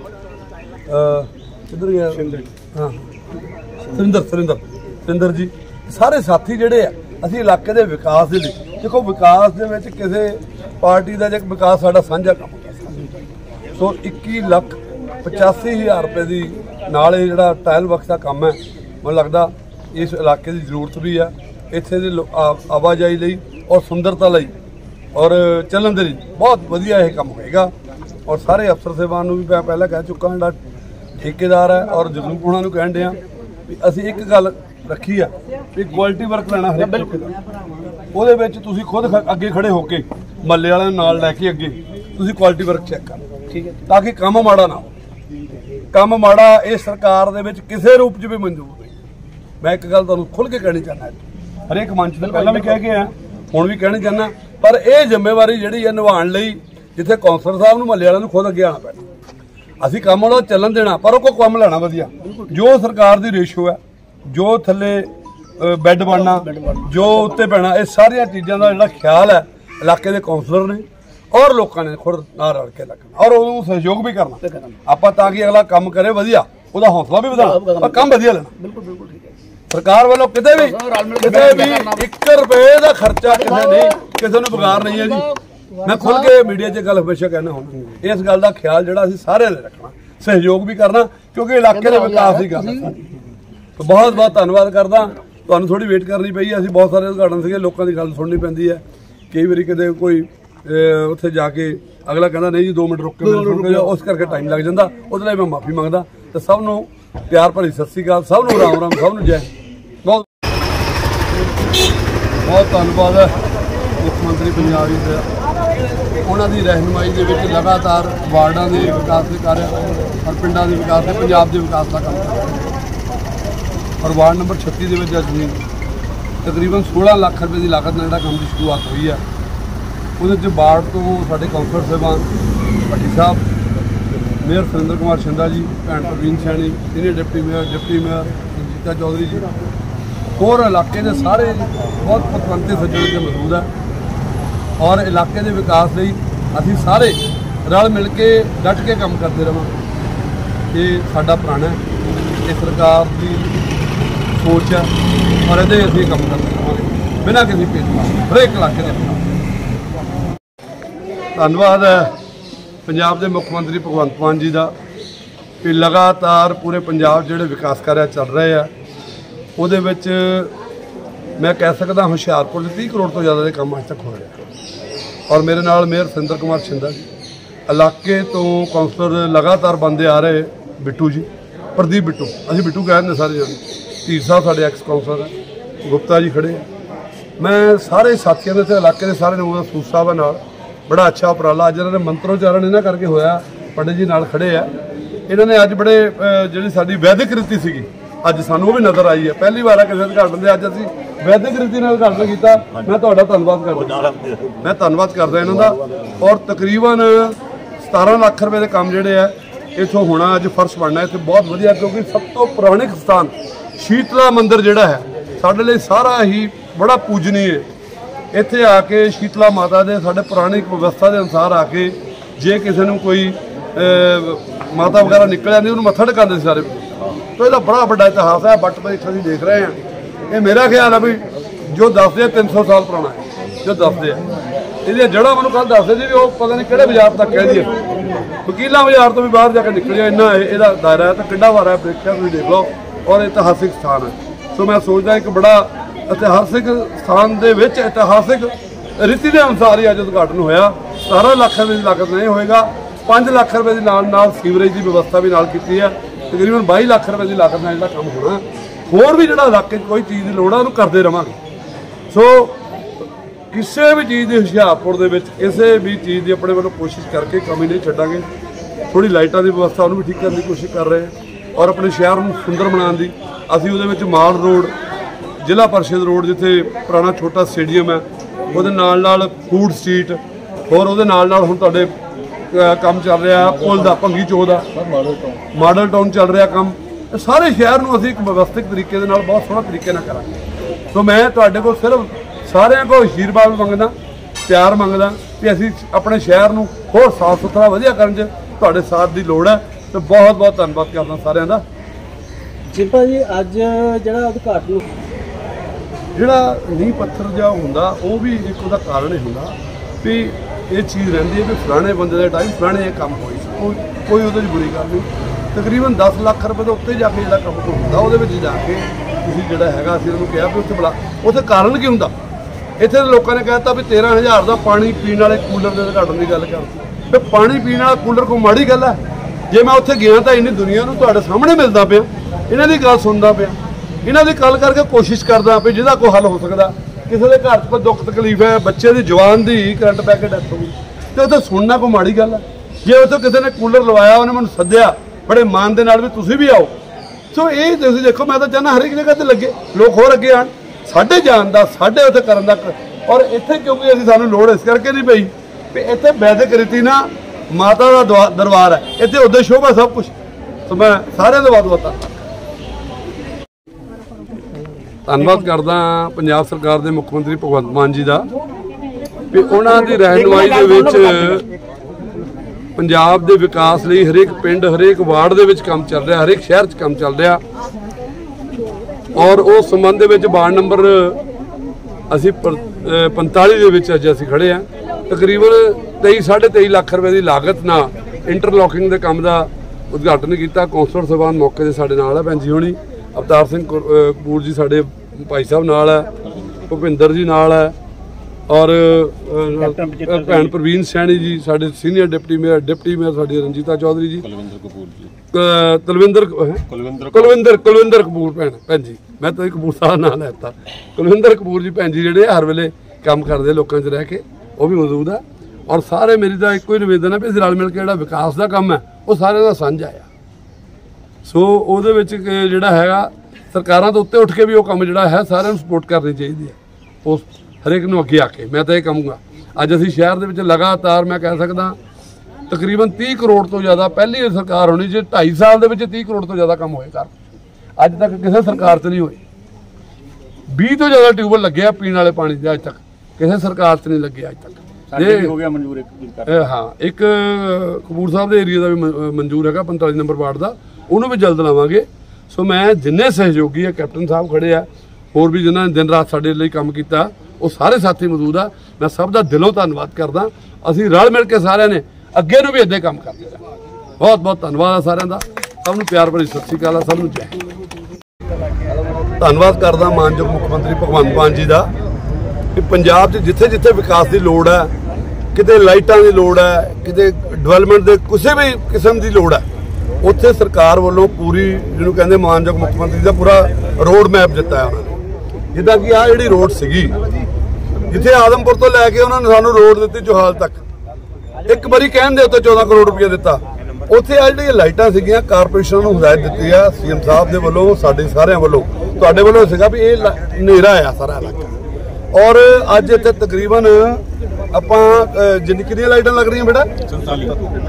ਕਿੱਧਰ ਗਿਆ ਹਾਂ ਸੁਰਿੰਦਰ ਸੁਰਿੰਦਰ ਸੁਰਿੰਦਰ ਜੀ, ਸਾਰੇ ਸਾਥੀ ਜਿਹੜੇ ਆ। ਅਸੀਂ ਇਲਾਕੇ ਦੇ ਵਿਕਾਸ ਦੇ ਲਈ, ਦੇਖੋ ਵਿਕਾਸ ਦੇ ਵਿੱਚ ਕਿਸੇ ਪਾਰਟੀ ਦਾ ਜੇ ਵਿਕਾਸ ਸਾਡਾ ਸਾਂਝਾ ਕੰਮ ਹੁੰਦਾ। ਸੋ ਇੱਕੀ ਲੱਖ ਪਚਾਸੀ ਹਜ਼ਾਰ ਰੁਪਏ ਦੀ ਨਾਲ ਇਹ ਜਿਹੜਾ ਟਾਇਲ ਵਰਕ ਦਾ ਕੰਮ ਹੈ, ਮੈਨੂੰ ਲੱਗਦਾ ਇਸ ਇਲਾਕੇ ਦੀ ਜ਼ਰੂਰਤ ਵੀ ਆ ਇੱਥੇ ਦੇ ਆਵਾਜਾਈ ਲਈ ਔਰ ਸੁੰਦਰਤਾ ਲਈ ਔਰ ਚੱਲਣ ਦੇ ਲਈ ਬਹੁਤ ਵਧੀਆ ਇਹ ਕੰਮ ਹੋਏਗਾ। ਔਰ ਸਾਰੇ ਅਫਸਰ ਸਾਹਿਬਾਨ ਨੂੰ ਵੀ ਮੈਂ ਪਹਿਲਾਂ ਕਹਿ ਚੁੱਕਾ, ਜਿਹੜਾ ਠੇਕੇਦਾਰ ਹੈ ਔਰ ਜਗਰੂਪ ਉਹਨਾਂ ਨੂੰ ਕਹਿਣ ਡਿਆ ਵੀ ਅਸੀਂ ਇੱਕ ਗੱਲ ਰੱਖੀ ਆ ਵੀ ਕੁਆਲਿਟੀ ਵਰਕ ਲੈਣਾ ਹਰੇਕ ਠੇਕੇਦਾਰ। ਉਹਦੇ ਵਿੱਚ ਤੁਸੀਂ ਖੁਦ ਅੱਗੇ ਖੜੇ ਹੋ ਕੇ ਮੱਲੇ ਵਾਲਿਆਂ ਨੂੰ ਨਾਲ ਲੈ ਕੇ ਅੱਗੇ ਤੁਸੀਂ ਕੁਆਲਿਟੀ ਵਰਕ ਚੈੱਕ ਕਰੋ, ਠੀਕ ਹੈ, ਤਾਂ ਕਿ ਕੰਮ ਮਾੜਾ ਨਾ ਹੋ। ਕੰਮ ਮਾੜਾ ਇਹ ਸਰਕਾਰ ਦੇ ਵਿੱਚ ਕਿਸੇ ਰੂਪ 'ਚ ਵੀ ਮਨਜ਼ੂਰ ਨਹੀਂ। ਮੈਂ ਇੱਕ ਗੱਲ ਤੁਹਾਨੂੰ ਖੁੱਲ੍ਹ ਕੇ ਕਹਿਣੀ ਚਾਹੁੰਦਾ, ਹਰੇਕ ਮੰਚ ਤੇ ਪਹਿਲਾਂ ਵੀ ਕਹਿ ਕੇ ਆ, ਹੁਣ ਵੀ ਕਹਿਣੀ ਚਾਹੁੰਦਾ, ਪਰ ਇਹ ਜ਼ਿੰਮੇਵਾਰੀ ਜਿਹੜੀ ਹੈ ਨਿਭਾਉਣ ਲਈ ਜਿੱਥੇ ਕੌਂਸਲਰ ਸਾਹਿਬ ਨੂੰ ਮੱਲੇ ਵਾਲਿਆਂ ਨੂੰ ਖੁਦ ਅੱਗੇ ਆਉਣਾ ਪੈਣਾ। ਅਸੀਂ ਕੰਮ ਵਾਲਾ ਚੱਲਣ ਦੇਣਾ, ਪਰ ਉਹ ਕੋ ਕੰਮ ਲੈਣਾ ਵਧੀਆ, ਜੋ ਸਰਕਾਰ ਦੀ ਰੇਸ਼ੋ ਹੈ, ਜੋ ਥੱਲੇ ਬੈੱਡ ਬਣਨਾ, ਜੋ ਉੱਤੇ ਪੈਣਾ, ਇਹ ਸਾਰੀਆਂ ਚੀਜ਼ਾਂ ਦਾ ਜਿਹੜਾ ਖਿਆਲ ਹੈ ਇਲਾਕੇ ਦੇ ਕੌਂਸਲਰ ਨੇ ਔਰ ਲੋਕਾਂ ਨੇ ਖੁਦ ਨਾਲ ਰਲ ਕੇ ਲੱਗਣਾ ਔਰ ਉਹਨੂੰ ਸਹਿਯੋਗ ਵੀ ਕਰਨਾ ਆਪਾਂ, ਤਾਂ ਕਿ ਅਗਲਾ ਕੰਮ ਕਰੇ ਵਧੀਆ, ਉਹਦਾ ਹੌਸਲਾ ਵੀ ਵਧਾਉਣਾ, ਪਰ ਕੰਮ ਵਧੀਆ ਲੈਣਾ। ਬਿਲਕੁਲ ਬਿਲਕੁਲ ਠੀਕ ਹੈ। ਸਰਕਾਰ ਵੱਲੋਂ ਕਿਤੇ ਵੀ ਕਿਤੇ ਵੀ ਇੱਕ ਰੁਪਏ ਦਾ ਖਰਚਾ ਕਿਸੇ ਨੇ ਕਿਸੇ ਨੂੰ ਬਗਾਰ ਨਹੀਂ ਹੈ ਜੀ। ਮੈਂ ਖੁੱਲ ਕੇ ਮੀਡੀਆ 'ਚ ਗੱਲ ਹਮੇਸ਼ਾ ਕਹਿਣਾ ਹੁੰਦਾ, ਇਸ ਗੱਲ ਦਾ ਖਿਆਲ ਜਿਹੜਾ ਅਸੀਂ ਸਾਰਿਆਂ ਨੇ ਰੱਖਣਾ, ਸਹਿਯੋਗ ਵੀ ਕਰਨਾ, ਕਿਉਂਕਿ ਇਲਾਕੇ ਦੇ ਵਿਕਾਸ ਦੀ ਗੱਲ ਹੈ। ਬਹੁਤ ਬਹੁਤ ਧੰਨਵਾਦ ਕਰਦਾ। ਤੁਹਾਨੂੰ ਥੋੜੀ ਵੇਟ ਕਰਨੀ ਪਈ, ਅਸੀਂ ਬਹੁਤ ਸਾਰੇ ਉਦਘਾਟਨ ਸੀਗੇ, ਲੋਕਾਂ ਦੀ ਗੱਲ ਸੁਣਨੀ ਪੈਂਦੀ ਹੈ। ਕਈ ਵਾਰੀ ਕਿਤੇ ਕੋਈ ਉੱਥੇ ਜਾ ਕੇ ਅਗਲਾ ਕਹਿੰਦਾ ਨਹੀਂ ਜੀ ਦੋ ਮਿੰਟ ਰੁਕ ਕੇ ਸੁਣ ਕੇ, ਉਸ ਕਰਕੇ ਟਾਈਮ ਲੱਗ ਜਾਂਦਾ। ਉਹਦੇ ਲਈ ਮੈਂ ਮਾਫੀ ਮੰਗਦਾ ਤੇ ਸਭ ਨੂੰ ਪਿਆਰ ਭਰੀ ਸਤਿ ਸ੍ਰੀ ਅਕਾਲ, ਸਭ ਨੂੰ ਰਾਮ ਰਾਮ, ਸਭ ਨੂੰ ਜੈ। ਬਹੁਤ ਬਹੁਤ ਧੰਨਵਾਦ ਹੈ ਮੁੱਖ ਮੰਤਰੀ ਪੰਜਾਬ ਜੀ ਦਾ, ਉਹਨਾਂ ਦੀ ਰਹਿਨੁਮਾਈ ਦੇ ਵਿੱਚ ਲਗਾਤਾਰ ਵਾਰਡਾਂ ਦੇ ਵਿਕਾਸ ਦੇ ਕਾਰਜ ਔਰ ਪਿੰਡਾਂ ਦੇ ਵਿਕਾਸ ਦੇ ਪੰਜਾਬ ਦੇ ਵਿਕਾਸ ਦਾ ਕੰਮ ਕਰ ਰਿਹਾ। ਔਰ ਵਾਰਡ ਨੰਬਰ ਛੱਤੀ ਦੇ ਵਿੱਚ ਅੱਜ ਤਕਰੀਬਨ ਸੋਲਾਂ ਲੱਖ ਰੁਪਏ ਦੀ ਲਾਗਤ ਨਾਲ ਜਿਹੜਾ ਕੰਮ ਦੀ ਸ਼ੁਰੂਆਤ ਹੋਈ ਹੈ। ਉਹਦੇ 'ਚ ਵਾਰਡ ਤੋਂ ਸਾਡੇ ਕੌਂਸਲਰ ਸਾਹਿਬਾਨ ਭੱਟੀ ਸਾਹਿਬ, ਮੇਅਰ ਸੁਰਿੰਦਰ ਕੁਮਾਰ ਸ਼ਿੰਦਾ ਜੀ, ਭੈਣ Parveen Saini, senior deputy mayor, deputy mayor Ranjita Chaudhary ji, ਹੋਰ ਇਲਾਕੇ ਦੇ ਸਾਰੇ ਬਹੁਤ ਪਤਵੰਤੇ ਸੱਜਣ ਇੱਥੇ ਮੌਜੂਦ ਹੈ। ਔਰ ਇਲਾਕੇ ਦੇ ਵਿਕਾਸ ਲਈ ਅਸੀਂ ਸਾਰੇ ਰਲ ਮਿਲ ਕੇ ਡਟ ਕੇ ਕੰਮ ਕਰਦੇ ਰਹਾਂਗੇ। ਇਹ ਸਾਡਾ ਪੁਰਾਣਾ ਹੈ, ਇਹ ਸਰਕਾਰ ਦੀ ਸੋਚ ਹੈ ਔਰ ਇਹਦੇ ਅਸੀਂ ਕੰਮ ਕਰਦੇ ਰਹਾਂਗੇ ਬਿਨਾਂ ਕਿਸੇ ਭੇਦਭਾਵ ਹਰੇਕ ਇਲਾਕੇ ਦੇ। ਧੰਨਵਾਦ ਹੈ ਪੰਜਾਬ ਦੇ ਮੁੱਖ ਮੰਤਰੀ ਭਗਵੰਤ ਮਾਨ ਜੀ ਦਾ ਕਿ ਲਗਾਤਾਰ ਪੂਰੇ ਪੰਜਾਬ ਜਿਹੜੇ ਵਿਕਾਸ ਕਾਰਜ ਚੱਲ ਰਹੇ ਆ, ਉਹਦੇ ਵਿੱਚ ਮੈਂ ਕਹਿ ਸਕਦਾ ਹੁਸ਼ਿਆਰਪੁਰ ਦੇ ਤੀਹ ਕਰੋੜ ਤੋਂ ਜ਼ਿਆਦਾ ਦੇ ਕੰਮ ਅੱਜ ਤੱਕ ਹੋ ਰਿਹਾ। ਔਰ ਮੇਰੇ ਨਾਲ ਮੇਅਰ ਸੁਰਿੰਦਰ ਕੁਮਾਰ ਸ਼ਿੰਦਾ ਜੀ, ਇਲਾਕੇ ਤੋਂ ਕੌਂਸਲਰ ਲਗਾਤਾਰ ਬੰਦੇ ਆ ਰਹੇ, ਬਿੱਟੂ ਜੀ, ਪ੍ਰਦੀਪ ਬਿੱਟੂ, ਅਸੀਂ ਬਿੱਟੂ ਕਹਿ ਦਿੰਦੇ ਸਾਰੇ ਜਣੇ, ਧੀਰ ਸਾਹਿਬ ਸਾਡੇ ਐਕਸ ਕੌਂਸਲਰ ਹੈ, ਗੁਪਤਾ ਜੀ ਖੜੇ ਆ। ਮੈਂ ਸਾਰੇ ਸਾਥੀਆਂ ਦੇ ਤੇ ਇਲਾਕੇ ਦੇ ਸਾਰੇ ਲੋਕਾਂ ਦਾ ਸੂਤ ਸਾਹਿਬ ਨਾਲ ਬੜਾ ਅੱਛਾ ਉਪਰਾਲਾ ਅੱਜ ਇਹਨਾਂ ਨੇ ਮੰਤਰੋਚਾਰਨ ਇਹਨਾਂ ਕਰਕੇ ਹੋਇਆ, ਪੰਡਿਤ ਜੀ ਨਾਲ ਖੜੇ ਆ। ਇਹਨਾਂ ਨੇ ਅੱਜ ਬੜੇ ਜਿਹੜੀ ਸਾਡੀ ਵੈਦਿਕ ਰੀਤੀ ਸੀਗੀ ਅੱਜ ਸਾਨੂੰ ਉਹ ਵੀ ਨਜ਼ਰ ਆਈ ਹੈ। ਪਹਿਲੀ ਵਾਰ ਆ ਕਿਸੇ ਉਦਘਾਟਨ ਦੇ ਅੱਜ ਅਸੀਂ ਵੈਦਿਕ ਰੀਤੀ ਨਾਲ ਉਦਘਾਟਨ ਕੀਤਾ। ਮੈਂ ਤੁਹਾਡਾ ਧੰਨਵਾਦ ਕਰਦਾ, ਮੈਂ ਧੰਨਵਾਦ ਕਰਦਾ ਇਹਨਾਂ ਦਾ। ਔਰ ਤਕਰੀਬਨ ਸਤਾਰਾਂ ਲੱਖ ਰੁਪਏ ਦੇ ਕੰਮ ਜਿਹੜੇ ਆ ਇੱਥੋਂ ਹੋਣਾ, ਅੱਜ ਫਰਸ਼ ਬਣਨਾ ਇੱਥੇ ਬਹੁਤ ਵਧੀਆ, ਕਿਉਂਕਿ ਸਭ ਤੋਂ ਪੁਰਾਣਿਕ ਸਥਾਨ ਸ਼ੀਤਲਾ ਮੰਦਿਰ ਜਿਹੜਾ ਹੈ ਸਾਡੇ ਲਈ ਸਾਰਾ ਹੀ ਬੜਾ ਪੂਜਨੀय ਹੈ। ਇੱਥੇ ਆ ਕੇ ਸ਼ੀਤਲਾ ਮਾਤਾ ਦੇ ਸਾਡੇ ਪੁਰਾਣਿਕ ਵਿਵਸਥਾ ਦੇ ਅਨੁਸਾਰ ਆ ਕੇ ਜੇ ਕਿਸੇ ਨੂੰ ਕੋਈ ਮਾਤਾ ਵਗੈਰਾ ਨਿਕਲ ਜਾਂਦੀ ਉਹਨੂੰ ਮੱਥਾ ਟਿਕਾਉਂਦੇ ਸੀ ਸਾਰੇ। ਤਾਂ ਇਹਦਾ ਬੜਾ ਵੱਡਾ ਇਤਿਹਾਸ ਹੈ। ਬੱਟ ਭਾਈ ਅਸੀਂ ਦੇਖ ਰਹੇ ਹਾਂ, ਇਹ ਮੇਰਾ ਖਿਆਲ ਹੈ ਵੀ ਜੋ ਦੱਸਦੇ ਆ ਤਿੰਨ ਸੌ ਸਾਲ ਪੁਰਾਣਾ ਹੈ, ਜੋ ਦੱਸਦੇ ਆ ਇਹਦੀਆਂ ਜੜ੍ਹਾਂ ਮੈਨੂੰ ਕੱਲ ਦੱਸਦੇ ਸੀ ਵੀ ਉਹ ਪਤਾ ਨਹੀਂ ਕਿਹੜੇ ਬਾਜ਼ਾਰ ਤੱਕ ਕਹਿੰਦੀ ਹੈ, ਵਕੀਲਾਂ ਬਾਜ਼ਾਰ ਤੋਂ ਵੀ ਬਾਹਰ ਜਾ ਕੇ ਨਿਕਲਿਆ ਇੰਨਾ ਇਹਦਾ ਦਾਇਰਾ ਹੈ। ਤਾਂ ਕਿੰਨਾ ਵਾਰਾ ਪ੍ਰੀਖਿਆ ਤੁਸੀਂ ਦੇਖ ਲਓ, ਔਰ ਇਤਿਹਾਸਿਕ ਸਥਾਨ ਹੈ। ਸੋ ਮੈਂ ਸੋਚਦਾ ਇੱਕ ਬੜਾ ਇਤਿਹਾਸਿਕ ਸਥਾਨ ਦੇ ਵਿੱਚ ਇਤਿਹਾਸਿਕ ਰੀਤੀ ਦੇ ਅਨੁਸਾਰ ਹੀ ਅੱਜ ਉਦਘਾਟਨ ਹੋਇਆ। ਸਤਾਰਾਂ ਲੱਖ ਰੁਪਏ ਦੀ ਲਾਗਤ ਨਹੀਂ ਹੋਏਗਾ, ਪੰਜ ਲੱਖ ਰੁਪਏ ਦੇ ਨਾਲ ਨਾਲ ਸੀਵਰੇਜ ਦੀ ਵਿਵਸਥਾ ਵੀ ਨਾਲ ਕੀਤੀ ਹੈ। ਤਕਰੀਬਨ ਬਾਈ ਲੱਖ ਰੁਪਏ ਦੀ ਲਾਗਤ ਨਾਲ ਜਿਹੜਾ ਕੰਮ ਹੋਣਾ। ਹੋਰ ਵੀ ਜਿਹੜਾ ਇਲਾਕੇ 'ਚ ਕੋਈ ਚੀਜ਼ ਦੀ ਲੋੜ ਆ ਉਹਨੂੰ ਕਰਦੇ ਰਵਾਂਗੇ। ਸੋ ਕਿਸੇ ਵੀ ਚੀਜ਼ ਦੀ ਹੁਸ਼ਿਆਰਪੁਰ ਦੇ ਵਿੱਚ ਕਿਸੇ ਵੀ ਚੀਜ਼ ਦੀ ਆਪਣੇ ਵੱਲੋਂ ਕੋਸ਼ਿਸ਼ ਕਰਕੇ ਕਮੀ ਨਹੀਂ ਛੱਡਾਂਗੇ। ਥੋੜੀ ਲਾਈਟਾਂ ਦੀ ਵਿਵਸਥਾ ਉਹਨੂੰ ਵੀ ਠੀਕ ਕਰਨ ਦੀ ਕੋਸ਼ਿਸ਼ ਕਰ ਰਹੇ ਹਾਂ, ਔਰ ਆਪਣੇ ਸ਼ਹਿਰ ਨੂੰ ਸੁੰਦਰ ਬਣਾਉਣ ਦੀ। ਅਸੀਂ ਉਹਦੇ ਵਿੱਚ ਮਾਲ ਰੋਡ, ਜ਼ਿਲ੍ਹਾ ਪਰਿਸ਼ਦ ਰੋਡ ਜਿੱਥੇ ਪੁਰਾਣਾ ਛੋਟਾ ਸਟੇਡੀਅਮ ਹੈ, ਉਹਦੇ ਨਾਲ ਨਾਲ ਫੂਡ ਸਟਰੀਟ, ਹੋਰ ਉਹਦੇ ਨਾਲ ਨਾਲ ਹੁਣ ਤੁਹਾਡੇ ਕੰਮ ਚੱਲ ਰਿਹਾ ਪੁਲ ਦਾ, ਭੰਗੀ ਚੌ ਦਾ ਮਾਡਲ ਟਾਊਨ ਚੱਲ ਰਿਹਾ ਕੰਮ। ਸਾਰੇ ਸ਼ਹਿਰ ਨੂੰ ਅਸੀਂ ਇੱਕ ਵਿਵਸਥਿਤ ਤਰੀਕੇ ਦੇ ਨਾਲ ਬਹੁਤ ਸੋਹਣਾ ਤਰੀਕੇ ਨਾਲ ਕਰਾਂਗੇ। ਸੋ ਮੈਂ ਤੁਹਾਡੇ ਕੋਲ ਸਿਰਫ ਸਾਰਿਆਂ ਕੋਲ ਅਸ਼ੀਰਵਾਦ ਮੰਗਦਾ, ਪਿਆਰ ਮੰਗਦਾ ਕਿ ਅਸੀਂ ਆਪਣੇ ਸ਼ਹਿਰ ਨੂੰ ਹੋਰ ਸਾਫ਼ ਸੁਥਰਾ ਵਧੀਆ ਕਰਨ 'ਚ ਤੁਹਾਡੇ ਸਾਥ ਦੀ ਲੋੜ ਹੈ। ਤੇ ਬਹੁਤ ਬਹੁਤ ਧੰਨਵਾਦ ਕਰਦਾ ਸਾਰਿਆਂ ਦਾ। ਜਿਪਾ ਜੀ ਅੱਜ ਜਿਹੜਾ ਉਦਘਾਟਨ ਜਿਹੜਾ ਨੀਂਹ ਪੱਥਰ ਜਿਹਾ ਹੁੰਦਾ ਉਹ ਵੀ ਇੱਕ ਉਹਦਾ ਕਾਰਨ ਹੀ ਹੁੰਦਾ ਵੀ ਇਹ ਚੀਜ਼ ਰਹਿੰਦੀ ਹੈ ਵੀ ਫਲਾਣੇ ਬੰਦੇ ਦੇ ਟਾਈਮ ਫਲਾਣੇ ਇਹ ਕੰਮ ਹੋਈ ਸੀ। ਕੋਈ ਕੋਈ ਉਹਦੇ 'ਚ ਬੁਰੀ ਗੱਲ ਨਹੀਂ। ਤਕਰੀਬਨ ਦਸ ਲੱਖ ਰੁਪਏ ਦੇ ਉੱਤੇ ਜਾ ਕੇ ਜਿਹੜਾ ਕੰਮ ਹੁੰਦਾ ਉਹਦੇ ਵਿੱਚ ਜਾ ਕੇ ਤੁਸੀਂ ਜਿਹੜਾ ਹੈਗਾ ਅਸੀਂ ਉਹਨੂੰ ਕਿਹਾ ਵੀ ਉੱਥੇ ਬੁਲਾ, ਉੱਥੇ ਕਾਰਨ ਕੀ ਹੁੰਦਾ। ਇੱਥੇ ਦੇ ਲੋਕਾਂ ਨੇ ਕਹਿਤਾ ਵੀ ਤੇਰਾਂ ਹਜ਼ਾਰ ਦਾ ਪਾਣੀ ਪੀਣ ਵਾਲੇ ਕੂਲਰ ਦੇ ਉਦਘਾਟਨ ਦੀ ਗੱਲ ਕਰਦੇ। ਵੀ ਪਾਣੀ ਪੀਣ ਵਾਲਾ ਕੂਲਰ ਕੋਈ ਮਾੜੀ ਗੱਲ ਹੈ? ਜੇ ਮੈਂ ਉੱਥੇ ਗਿਆ ਤਾਂ ਇੰਨੀ ਦੁਨੀਆ ਨੂੰ ਤੁਹਾਡੇ ਸਾਹਮਣੇ ਮਿਲਦਾ ਪਿਆ, ਇਹਨਾਂ ਦੀ ਗੱਲ ਸੁਣਦਾ ਪਿਆ, ਇਹਨਾਂ ਦੀ ਗੱਲ ਕਰਕੇ ਕੋਸ਼ਿਸ਼ ਕਰਦਾ ਵੀ ਜਿਹਦਾ ਕੋਈ ਹੱਲ ਹੋ ਸਕਦਾ। ਕਿਸੇ ਦੇ ਘਰ 'ਚ ਕੋਈ ਦੁੱਖ ਤਕਲੀਫ ਹੈ, ਬੱਚੇ ਦੀ ਜਵਾਨ ਦੀ ਕਰੰਟ ਪੈ ਕੇ ਡੈਥ ਹੋ ਗਈ, ਤੇ ਉੱਥੇ ਸੁਣਨਾ ਕੋਈ ਮਾੜੀ ਗੱਲ ਹੈ? ਜੇ ਉੱਥੇ ਕਿਸੇ ਨੇ ਕੂਲਰ ਲਵਾਇਆ, ਉਹਨੇ ਮੈਨੂੰ ਸੱਦਿਆ ਬੜੇ ਮਾਣ ਦੇ ਨਾਲ ਵੀ ਤੁਸੀਂ ਵੀ ਆਓ। ਸੋ ਇਹ ਤੁਸੀਂ ਦੇਖੋ, ਮੈਂ ਤਾਂ ਚਾਹੁੰਦਾ ਹਰੇਕ ਜਗ੍ਹਾ ਤੇ ਲੱਗੇ ਲੋਕ, ਹੋਰ ਅੱਗੇ ਆਣ, ਸਾਡੇ ਜਾਣ ਦਾ, ਸਾਡੇ ਉੱਥੇ ਕਰਨ ਦਾ। ਔਰ ਇੱਥੇ ਕਿਉਂਕਿ ਅਸੀਂ ਸਾਨੂੰ ਲੋੜ ਇਸ ਕਰਕੇ ਨਹੀਂ ਪਈ ਵੀ ਇੱਥੇ ਵੈਦਿਕ ਰੀਤੀ ਨਾ ਮਾਤਾ ਦਾ ਦਰਬਾਰ ਹੈ, ਇੱਥੇ ਉਹਦੇ ਸ਼ੋਭਾ ਸਭ ਕੁਝ। ਸੋ ਮੈਂ ਸਾਰਿਆਂ ਦਾ ਬਹੁਤ ਬਹੁਤ ਧੰਨਵਾਦ ਕਰਦਾ ਪੰਜਾਬ ਸਰਕਾਰ ਦੇ ਮੁੱਖ ਮੰਤਰੀ ਭਗਵੰਤ ਮਾਨ ਜੀ ਦਾ ਵੀ ਉਹਨਾਂ ਦੀ ਰਹਿਨੁਮਾਈ ਦੇ ਵਿੱਚ ਪੰਜਾਬ ਦੇ ਵਿਕਾਸ ਲਈ ਹਰੇਕ ਪਿੰਡ, ਹਰੇਕ ਵਾਰਡ ਦੇ ਵਿੱਚ ਕੰਮ ਚੱਲ ਰਿਹਾ, ਹਰੇਕ ਸ਼ਹਿਰ 'ਚ ਕੰਮ ਚੱਲ ਰਿਹਾ। ਔਰ ਉਸ ਸੰਬੰਧ ਦੇ ਵਿੱਚ ਵਾਰਡ ਨੰਬਰ ਅਸੀਂ ਪੰਤਾਲੀ ਦੇ ਵਿੱਚ ਅੱਜ ਅਸੀਂ ਖੜੇ ਹਾਂ। ਤਕਰੀਬਨ ਤੇਈ ਸਾਢੇ ਤੇਈ ਲੱਖ ਰੁਪਏ ਦੀ ਲਾਗਤ ਨਾਲ ਇੰਟਰਲੋਕਿੰਗ ਦੇ ਕੰਮ ਦਾ ਉਦਘਾਟਨ ਕੀਤਾ। ਕੌਂਸਲਰ ਸਾਹਿਬਾਨ ਮੌਕੇ 'ਤੇ ਸਾਡੇ ਨਾਲ ਹੈ, ਭੈਣ ਜੀ ਹੋਣੀ, ਅਵਤਾਰ ਸਿੰਘ ਕਪੂਰ ਜੀ ਸਾਡੇ ਭਾਈ ਸਾਹਿਬ ਨਾਲ ਹੈ, ਭੁਪਿੰਦਰ ਜੀ ਨਾਲ ਹੈ, ਔਰ ਭੈਣ ਪ੍ਰਵੀਨ ਸੈਣੀ ਜੀ ਸਾਡੇ senior deputy mayor, deputy mayor ਸਾਡੀ ਰਣਜੀਤਾ ਚੌਧਰੀ ਜੀ, ਕੁਲਵਿੰਦਰ ਕਪੂਰ ਜੀ, ਤਲਵਿੰਦਰ ਕੁਲਵਿੰਦਰ ਕੁਲਵਿੰਦਰ ਕਪੂਰ ਭੈਣ ਭੈਣ ਜੀ, ਮੈਂ ਤਾਂ ਕਪੂਰ ਸਾਹਿਬ ਨਾਂ ਲੈਤਾ, ਕੁਲਵਿੰਦਰ ਕਪੂਰ ਜੀ ਭੈਣ ਜੀ ਜਿਹੜੇ ਹਰ ਵੇਲੇ ਕੰਮ ਕਰਦੇ ਲੋਕਾਂ 'ਚ ਰਹਿ ਕੇ, ਉਹ ਵੀ ਮੌਜੂਦ ਆ। ਔਰ ਸਾਰੇ ਮੇਰੀ ਤਾਂ ਇੱਕੋ ਹੀ ਨਿਵੇਦਨ ਹੈ ਵੀ ਅਸੀਂ ਰਲ ਮਿਲ ਕੇ ਜਿਹੜਾ ਵਿਕਾਸ ਦਾ ਕੰਮ ਹੈ ਉਹ ਸਾਰਿਆਂ ਦਾ ਸਾਂਝਾ ਆ। ਸੋ ਉਹਦੇ ਵਿੱਚ ਜਿਹੜਾ ਹੈਗਾ ਸਰਕਾਰਾਂ ਤੋਂ ਉੱਤੇ ਉੱਠ ਕੇ ਵੀ ਉਹ ਕੰਮ ਜਿਹੜਾ ਹੈ ਸਾਰਿਆਂ ਨੂੰ ਸਪੋਰਟ ਕਰਨੀ ਚਾਹੀਦੀ ਹੈ, ਉਸ ਹਰੇਕ ਨੂੰ ਅੱਗੇ ਆ ਕੇ। ਮੈਂ ਤਾਂ ਇਹ ਕਹੂੰਗਾ ਅੱਜ ਅਸੀਂ ਸ਼ਹਿਰ ਦੇ ਵਿੱਚ ਲਗਾਤਾਰ ਮੈਂ ਕਹਿ ਸਕਦਾ ਤਕਰੀਬਨ ਤੀਹ ਕਰੋੜ ਤੋਂ ਜ਼ਿਆਦਾ ਪਹਿਲੀ ਸਰਕਾਰ ਹੋਣੀ ਜੇ ਢਾਈ ਸਾਲ ਦੇ ਵਿੱਚ ਤੀਹ ਕਰੋੜ ਤੋਂ ਜ਼ਿਆਦਾ ਕੰਮ ਹੋਏ ਕਰ, ਅੱਜ ਤੱਕ ਕਿਸੇ ਸਰਕਾਰ 'ਚ ਨਹੀਂ ਹੋਏ। ਵੀਹ ਤੋਂ ਜ਼ਿਆਦਾ ਟਿਊਬਵੈੱਲ ਲੱਗੇ ਆ ਪੀਣ ਵਾਲੇ ਪਾਣੀ ਦੇ, ਅੱਜ ਤੱਕ ਕਿਸੇ ਸਰਕਾਰ 'ਚ ਨਹੀਂ ਲੱਗੇ ਅੱਜ ਤੱਕ। ਜੇ ਹੋ ਗਿਆ ਮਨਜ਼ੂਰ ਇੱਕ ਹਾਂ ਇੱਕ ਕਪੂਰ ਸਾਹਿਬ ਦੇ ਏਰੀਆ ਦਾ ਵੀ ਮਨਜ਼ੂਰ ਹੈਗਾ ਪੰਤਾਲੀ ਨੰਬਰ ਵਾਰਡ ਦਾ, ਉਹਨੂੰ ਵੀ ਜਲਦ ਲਾਵਾਂਗੇ। ਸੋ ਮੈਂ ਜਿੰਨੇ ਸਹਿਯੋਗੀ ਆ, ਕੈਪਟਨ ਸਾਹਿਬ ਖੜੇ ਆ, ਹੋਰ ਵੀ ਜਿਨ੍ਹਾਂ ਨੇ ਦਿਨ ਰਾਤ ਸਾਡੇ ਲਈ ਕੰਮ ਕੀਤਾ, ਉਹ ਸਾਰੇ ਸਾਥੀ ਮੌਜੂਦ ਆ। ਮੈਂ ਸਭ ਦਾ ਦਿਲੋਂ ਧੰਨਵਾਦ ਕਰਦਾ। ਅਸੀਂ ਰਲ ਮਿਲ ਕੇ ਸਾਰਿਆਂ ਨੇ ਅੱਗੇ ਨੂੰ ਵੀ ਇੱਦਾਂ ਕੰਮ ਕਰਦੇ ਆ। ਬਹੁਤ ਬਹੁਤ ਧੰਨਵਾਦ ਆ ਸਾਰਿਆਂ ਦਾ। ਸਭ ਨੂੰ ਪਿਆਰ ਭਰੀ ਸਤਿ ਸ਼੍ਰੀ ਅਕਾਲ ਆ, ਸਭ ਨੂੰ ਜੈ। ਧੰਨਵਾਦ ਕਰਦਾ ਮਾਨਯੋਗ ਮੁੱਖ ਮੰਤਰੀ ਭਗਵੰਤ ਮਾਨ ਜੀ ਦਾ ਕਿ ਪੰਜਾਬ 'ਚ ਜਿੱਥੇ ਜਿੱਥੇ ਵਿਕਾਸ ਦੀ ਲੋੜ ਹੈ, ਕਿਤੇ ਲਾਈਟਾਂ ਦੀ ਲੋੜ ਹੈ, ਕਿਤੇ ਡਿਵੈਲਪਮੈਂਟ ਦੇ ਕਿਸੇ ਵੀ ਕਿਸਮ ਦੀ ਲੋੜ ਹੈ, ਉੱਥੇ ਸਰਕਾਰ ਵੱਲੋਂ ਪੂਰੀ ਜਿਹਨੂੰ ਕਹਿੰਦੇ ਮਾਨਯੋਗ ਮੁੱਖ ਮੰਤਰੀ ਦਾ ਪੂਰਾ ਰੋਡ ਮੈਪ ਦਿੱਤਾ ਹੈ ਉਹਨਾਂ ਨੇ। ਜਿੱਦਾਂ ਕਿ ਆਹ ਜਿਹੜੀ ਰੋਡ ਸੀਗੀ ਜਿੱਥੇ ਆਦਮਪੁਰ ਤੋਂ ਲੈ ਕੇ ਉਹਨਾਂ ਨੇ ਸਾਨੂੰ ਰੋਡ ਦਿੱਤੀ ਜੋਹਾਲ ਤੱਕ, ਇੱਕ ਵਾਰੀ ਕਹਿਣ ਦੇ ਉੱਤੇ ਚੌਦਾਂ ਕਰੋੜ ਰੁਪਏ ਦਿੱਤਾ। ਉੱਥੇ ਆ ਜਿਹੜੀਆਂ ਲਾਈਟਾਂ ਸੀਗੀਆਂ ਕਾਰਪੋਰੇਸ਼ਨ ਨੂੰ ਹਦਾਇਤ ਦਿੱਤੀ ਆ ਸੀਐਮ ਸਾਹਿਬ ਦੇ ਵੱਲੋਂ, ਸਾਡੇ ਸਾਰਿਆਂ ਵੱਲੋਂ, ਤੁਹਾਡੇ ਵੱਲੋਂ ਸੀਗਾ ਵੀ ਇਹ ਹਨੇਰਾ ਆ ਸਾਰਾ ਇਲਾਕਾ। ਔਰ ਅੱਜ ਇੱਥੇ ਤਕਰੀਬਨ ਆਪਾਂ ਜਿੰਨੀ ਕਿੰਨੀਆਂ ਲਾਈਟਾਂ ਲੱਗ ਰਹੀਆਂ ਬੇਟਾ? ਸੰਤਾਲੀ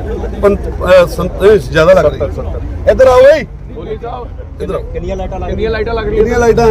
ਜ਼ਿਆਦਾ ਲੱਗ ਰਹੀਆਂ। ਇੱਧਰ ਆਓ ਓਏ, ਇੱਧਰ ਕਿੰਨੀਆਂ ਲਾਈਟਾਂ ਲੱਗ ਰਹੀਆਂ? ਲਾਈਟਾਂ ਲੱਗ ਰਹੀਆਂ ਕਿੰਨੀਆਂ ਲਾਈਟਾਂ?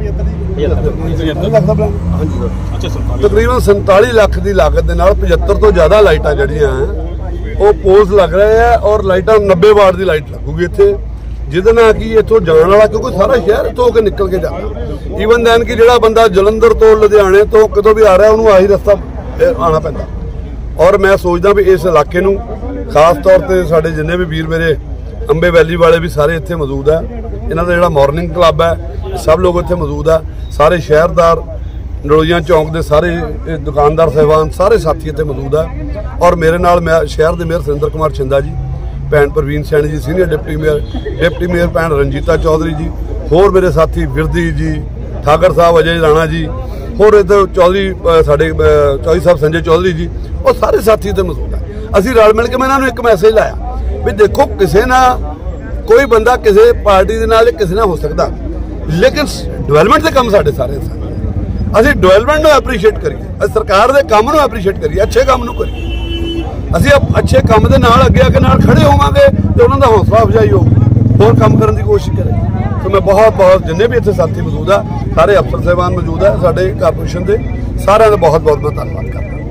ਤਕਰੀਬਨ ਸੰਤਾਲੀ ਲੱਖ ਦੀ ਲਾਗਤ ਦੇ ਨਾਲ ਪਝੱਤਰ ਤੋਂ ਜ਼ਿਆਦਾ ਲਾਈਟਾਂ ਜਿਹੜੀਆਂ ਉਹ ਪੋਲਸ ਲੱਗ ਰਹੇ ਆ। ਔਰ ਲਾਈਟਾਂ ਨੱਬੇ ਵਾਟ ਦੀ ਲਾਈਟ ਲੱਗੂਗੀ ਇੱਥੇ। ਜਿਹਦੇ ਨਾਲ ਕਿ ਇੱਥੋਂ ਜਾਣ ਵਾਲਾ, ਕਿਉਂਕਿ ਸਾਰਾ ਸ਼ਹਿਰ ਇੱਥੋਂ ਹੋ ਕੇ ਨਿਕਲ ਕੇ ਜਾਂਦਾ। ਈਵਨ ਦੈਨ ਕਿ ਜਿਹੜਾ ਬੰਦਾ ਜਲੰਧਰ ਤੋਂ ਲੁਧਿਆਣੇ ਤੋਂ ਕਿਤੋਂ ਵੀ ਆ ਰਿਹਾ ਉਹਨੂੰ ਆਹੀ ਰਸਤਾ ਆਉਣਾ ਪੈਂਦਾ। ਔਰ ਮੈਂ ਸੋਚਦਾ ਵੀ ਇਸ ਇਲਾਕੇ ਨੂੰ ਖਾਸ ਤੌਰ ਤੇ ਸਾਡੇ ਜਿੰਨੇ ਵੀ ਵੀਰ ਮੇਰੇ ਅੰਬੇ ਵੈਲੀ ਵਾਲੇ ਵੀ ਸਾਰੇ ਇੱਥੇ ਮੌਜੂਦ ਹੈ। ਇਹਨਾਂ ਦਾ ਜਿਹੜਾ ਮਾਰਨਿੰਗ ਕਲੱਬ ਹੈ ਸਭ ਲੋਕ ਇੱਥੇ ਮੌਜੂਦ ਹੈ। ਸਾਰੇ ਸ਼ਹਿਰਦਾਰ, ਨੜੋਈਆਂ ਚੌਂਕ ਦੇ ਸਾਰੇ ਦੁਕਾਨਦਾਰ ਸਾਹਿਬਾਨ, ਸਾਰੇ ਸਾਥੀ ਇੱਥੇ ਮੌਜੂਦ ਹੈ। ਔਰ ਮੇਰੇ ਨਾਲ ਮੈਂ ਸ਼ਹਿਰ ਦੇ ਮੇਅਰ ਸੁਰਿੰਦਰ ਕੁਮਾਰ ਛਿੰਦਾ ਜੀ, ਭੈਣ Parveen Saini ji senior deputy mayor, deputy mayor ਭੈਣ ਰਣਜੀਤਾ ਚੌਧਰੀ ਜੀ, ਹੋਰ ਮੇਰੇ ਸਾਥੀ ਵਿਰਦੀ ਜੀ, ਠਾਕਰ ਸਾਹਿਬ, ਅਜੇ ਰਾਣਾ ਜੀ, ਹੋਰ ਇੱਧਰ ਚੌਧਰੀ ਸਾਡੇ ਚੌਧਰੀ ਸਾਹਿਬ ਸੰਜੇ ਚੌਧਰੀ ਜੀ, ਉਹ ਸਾਰੇ ਸਾਥੀ ਇੱਥੇ ਮੌਜੂਦ ਹੈ। ਅਸੀਂ ਰਲ ਮਿਲ ਕੇ ਮੈਂ ਇਹਨਾਂ ਨੂੰ ਇੱਕ ਮੈਸੇਜ ਲਾਇਆ ਵੀ ਦੇਖੋ, ਕਿਸੇ ਨਾਲ ਕੋਈ ਬੰਦਾ ਕਿਸੇ ਪਾਰਟੀ ਦੇ ਨਾਲ ਕਿਸੇ ਨਾਲ ਹੋ ਸਕਦਾ, ਲੇਕਿਨ ਡਿਵੈਲਪਮੈਂਟ ਦੇ ਕੰਮ ਸਾਡੇ ਸਾਰੇ ਅਸੀਂ ਡਿਵੈਲਪਮੈਂਟ ਨੂੰ ਐਪਰੀਸ਼ੀਏਟ ਕਰੀਏ, ਅਸੀਂ ਸਰਕਾਰ ਦੇ ਕੰਮ ਨੂੰ ਐਪਰੀਸ਼ੀਏਟ ਕਰੀਏ, ਅੱਛੇ ਕੰਮ ਨੂੰ ਕਰੀਏ। ਅਸੀਂ ਅੱਛੇ ਕੰਮ ਦੇ ਨਾਲ ਅੱਗੇ ਆ ਕੇ ਨਾਲ ਖੜੇ ਹੋਵਾਂਗੇ ਤੇ ਉਹਨਾਂ ਦਾ ਹੌਸਲਾ ਅਫਜ਼ਾਈ ਹੋਊਗੀ, ਹੋਰ ਕੰਮ ਕਰਨ ਦੀ ਕੋਸ਼ਿਸ਼ ਕਰਾਂਗੇ। ਸੋ ਮੈਂ ਬਹੁਤ ਬਹੁਤ ਜਿੰਨੇ ਵੀ ਇੱਥੇ ਸਾਥੀ ਮੌਜੂਦ ਆ, ਸਾਰੇ ਅਫਸਰ ਸਾਹਿਬਾਨ ਮੌਜੂਦ ਆ ਸਾਡੇ ਕਾਰਪੋਰੇਸ਼ਨ ਦੇ, ਸਾਰਿਆਂ ਦਾ ਬਹੁਤ ਬਹੁਤ ਮੈਂ ਧੰਨਵਾਦ ਕਰਦਾ।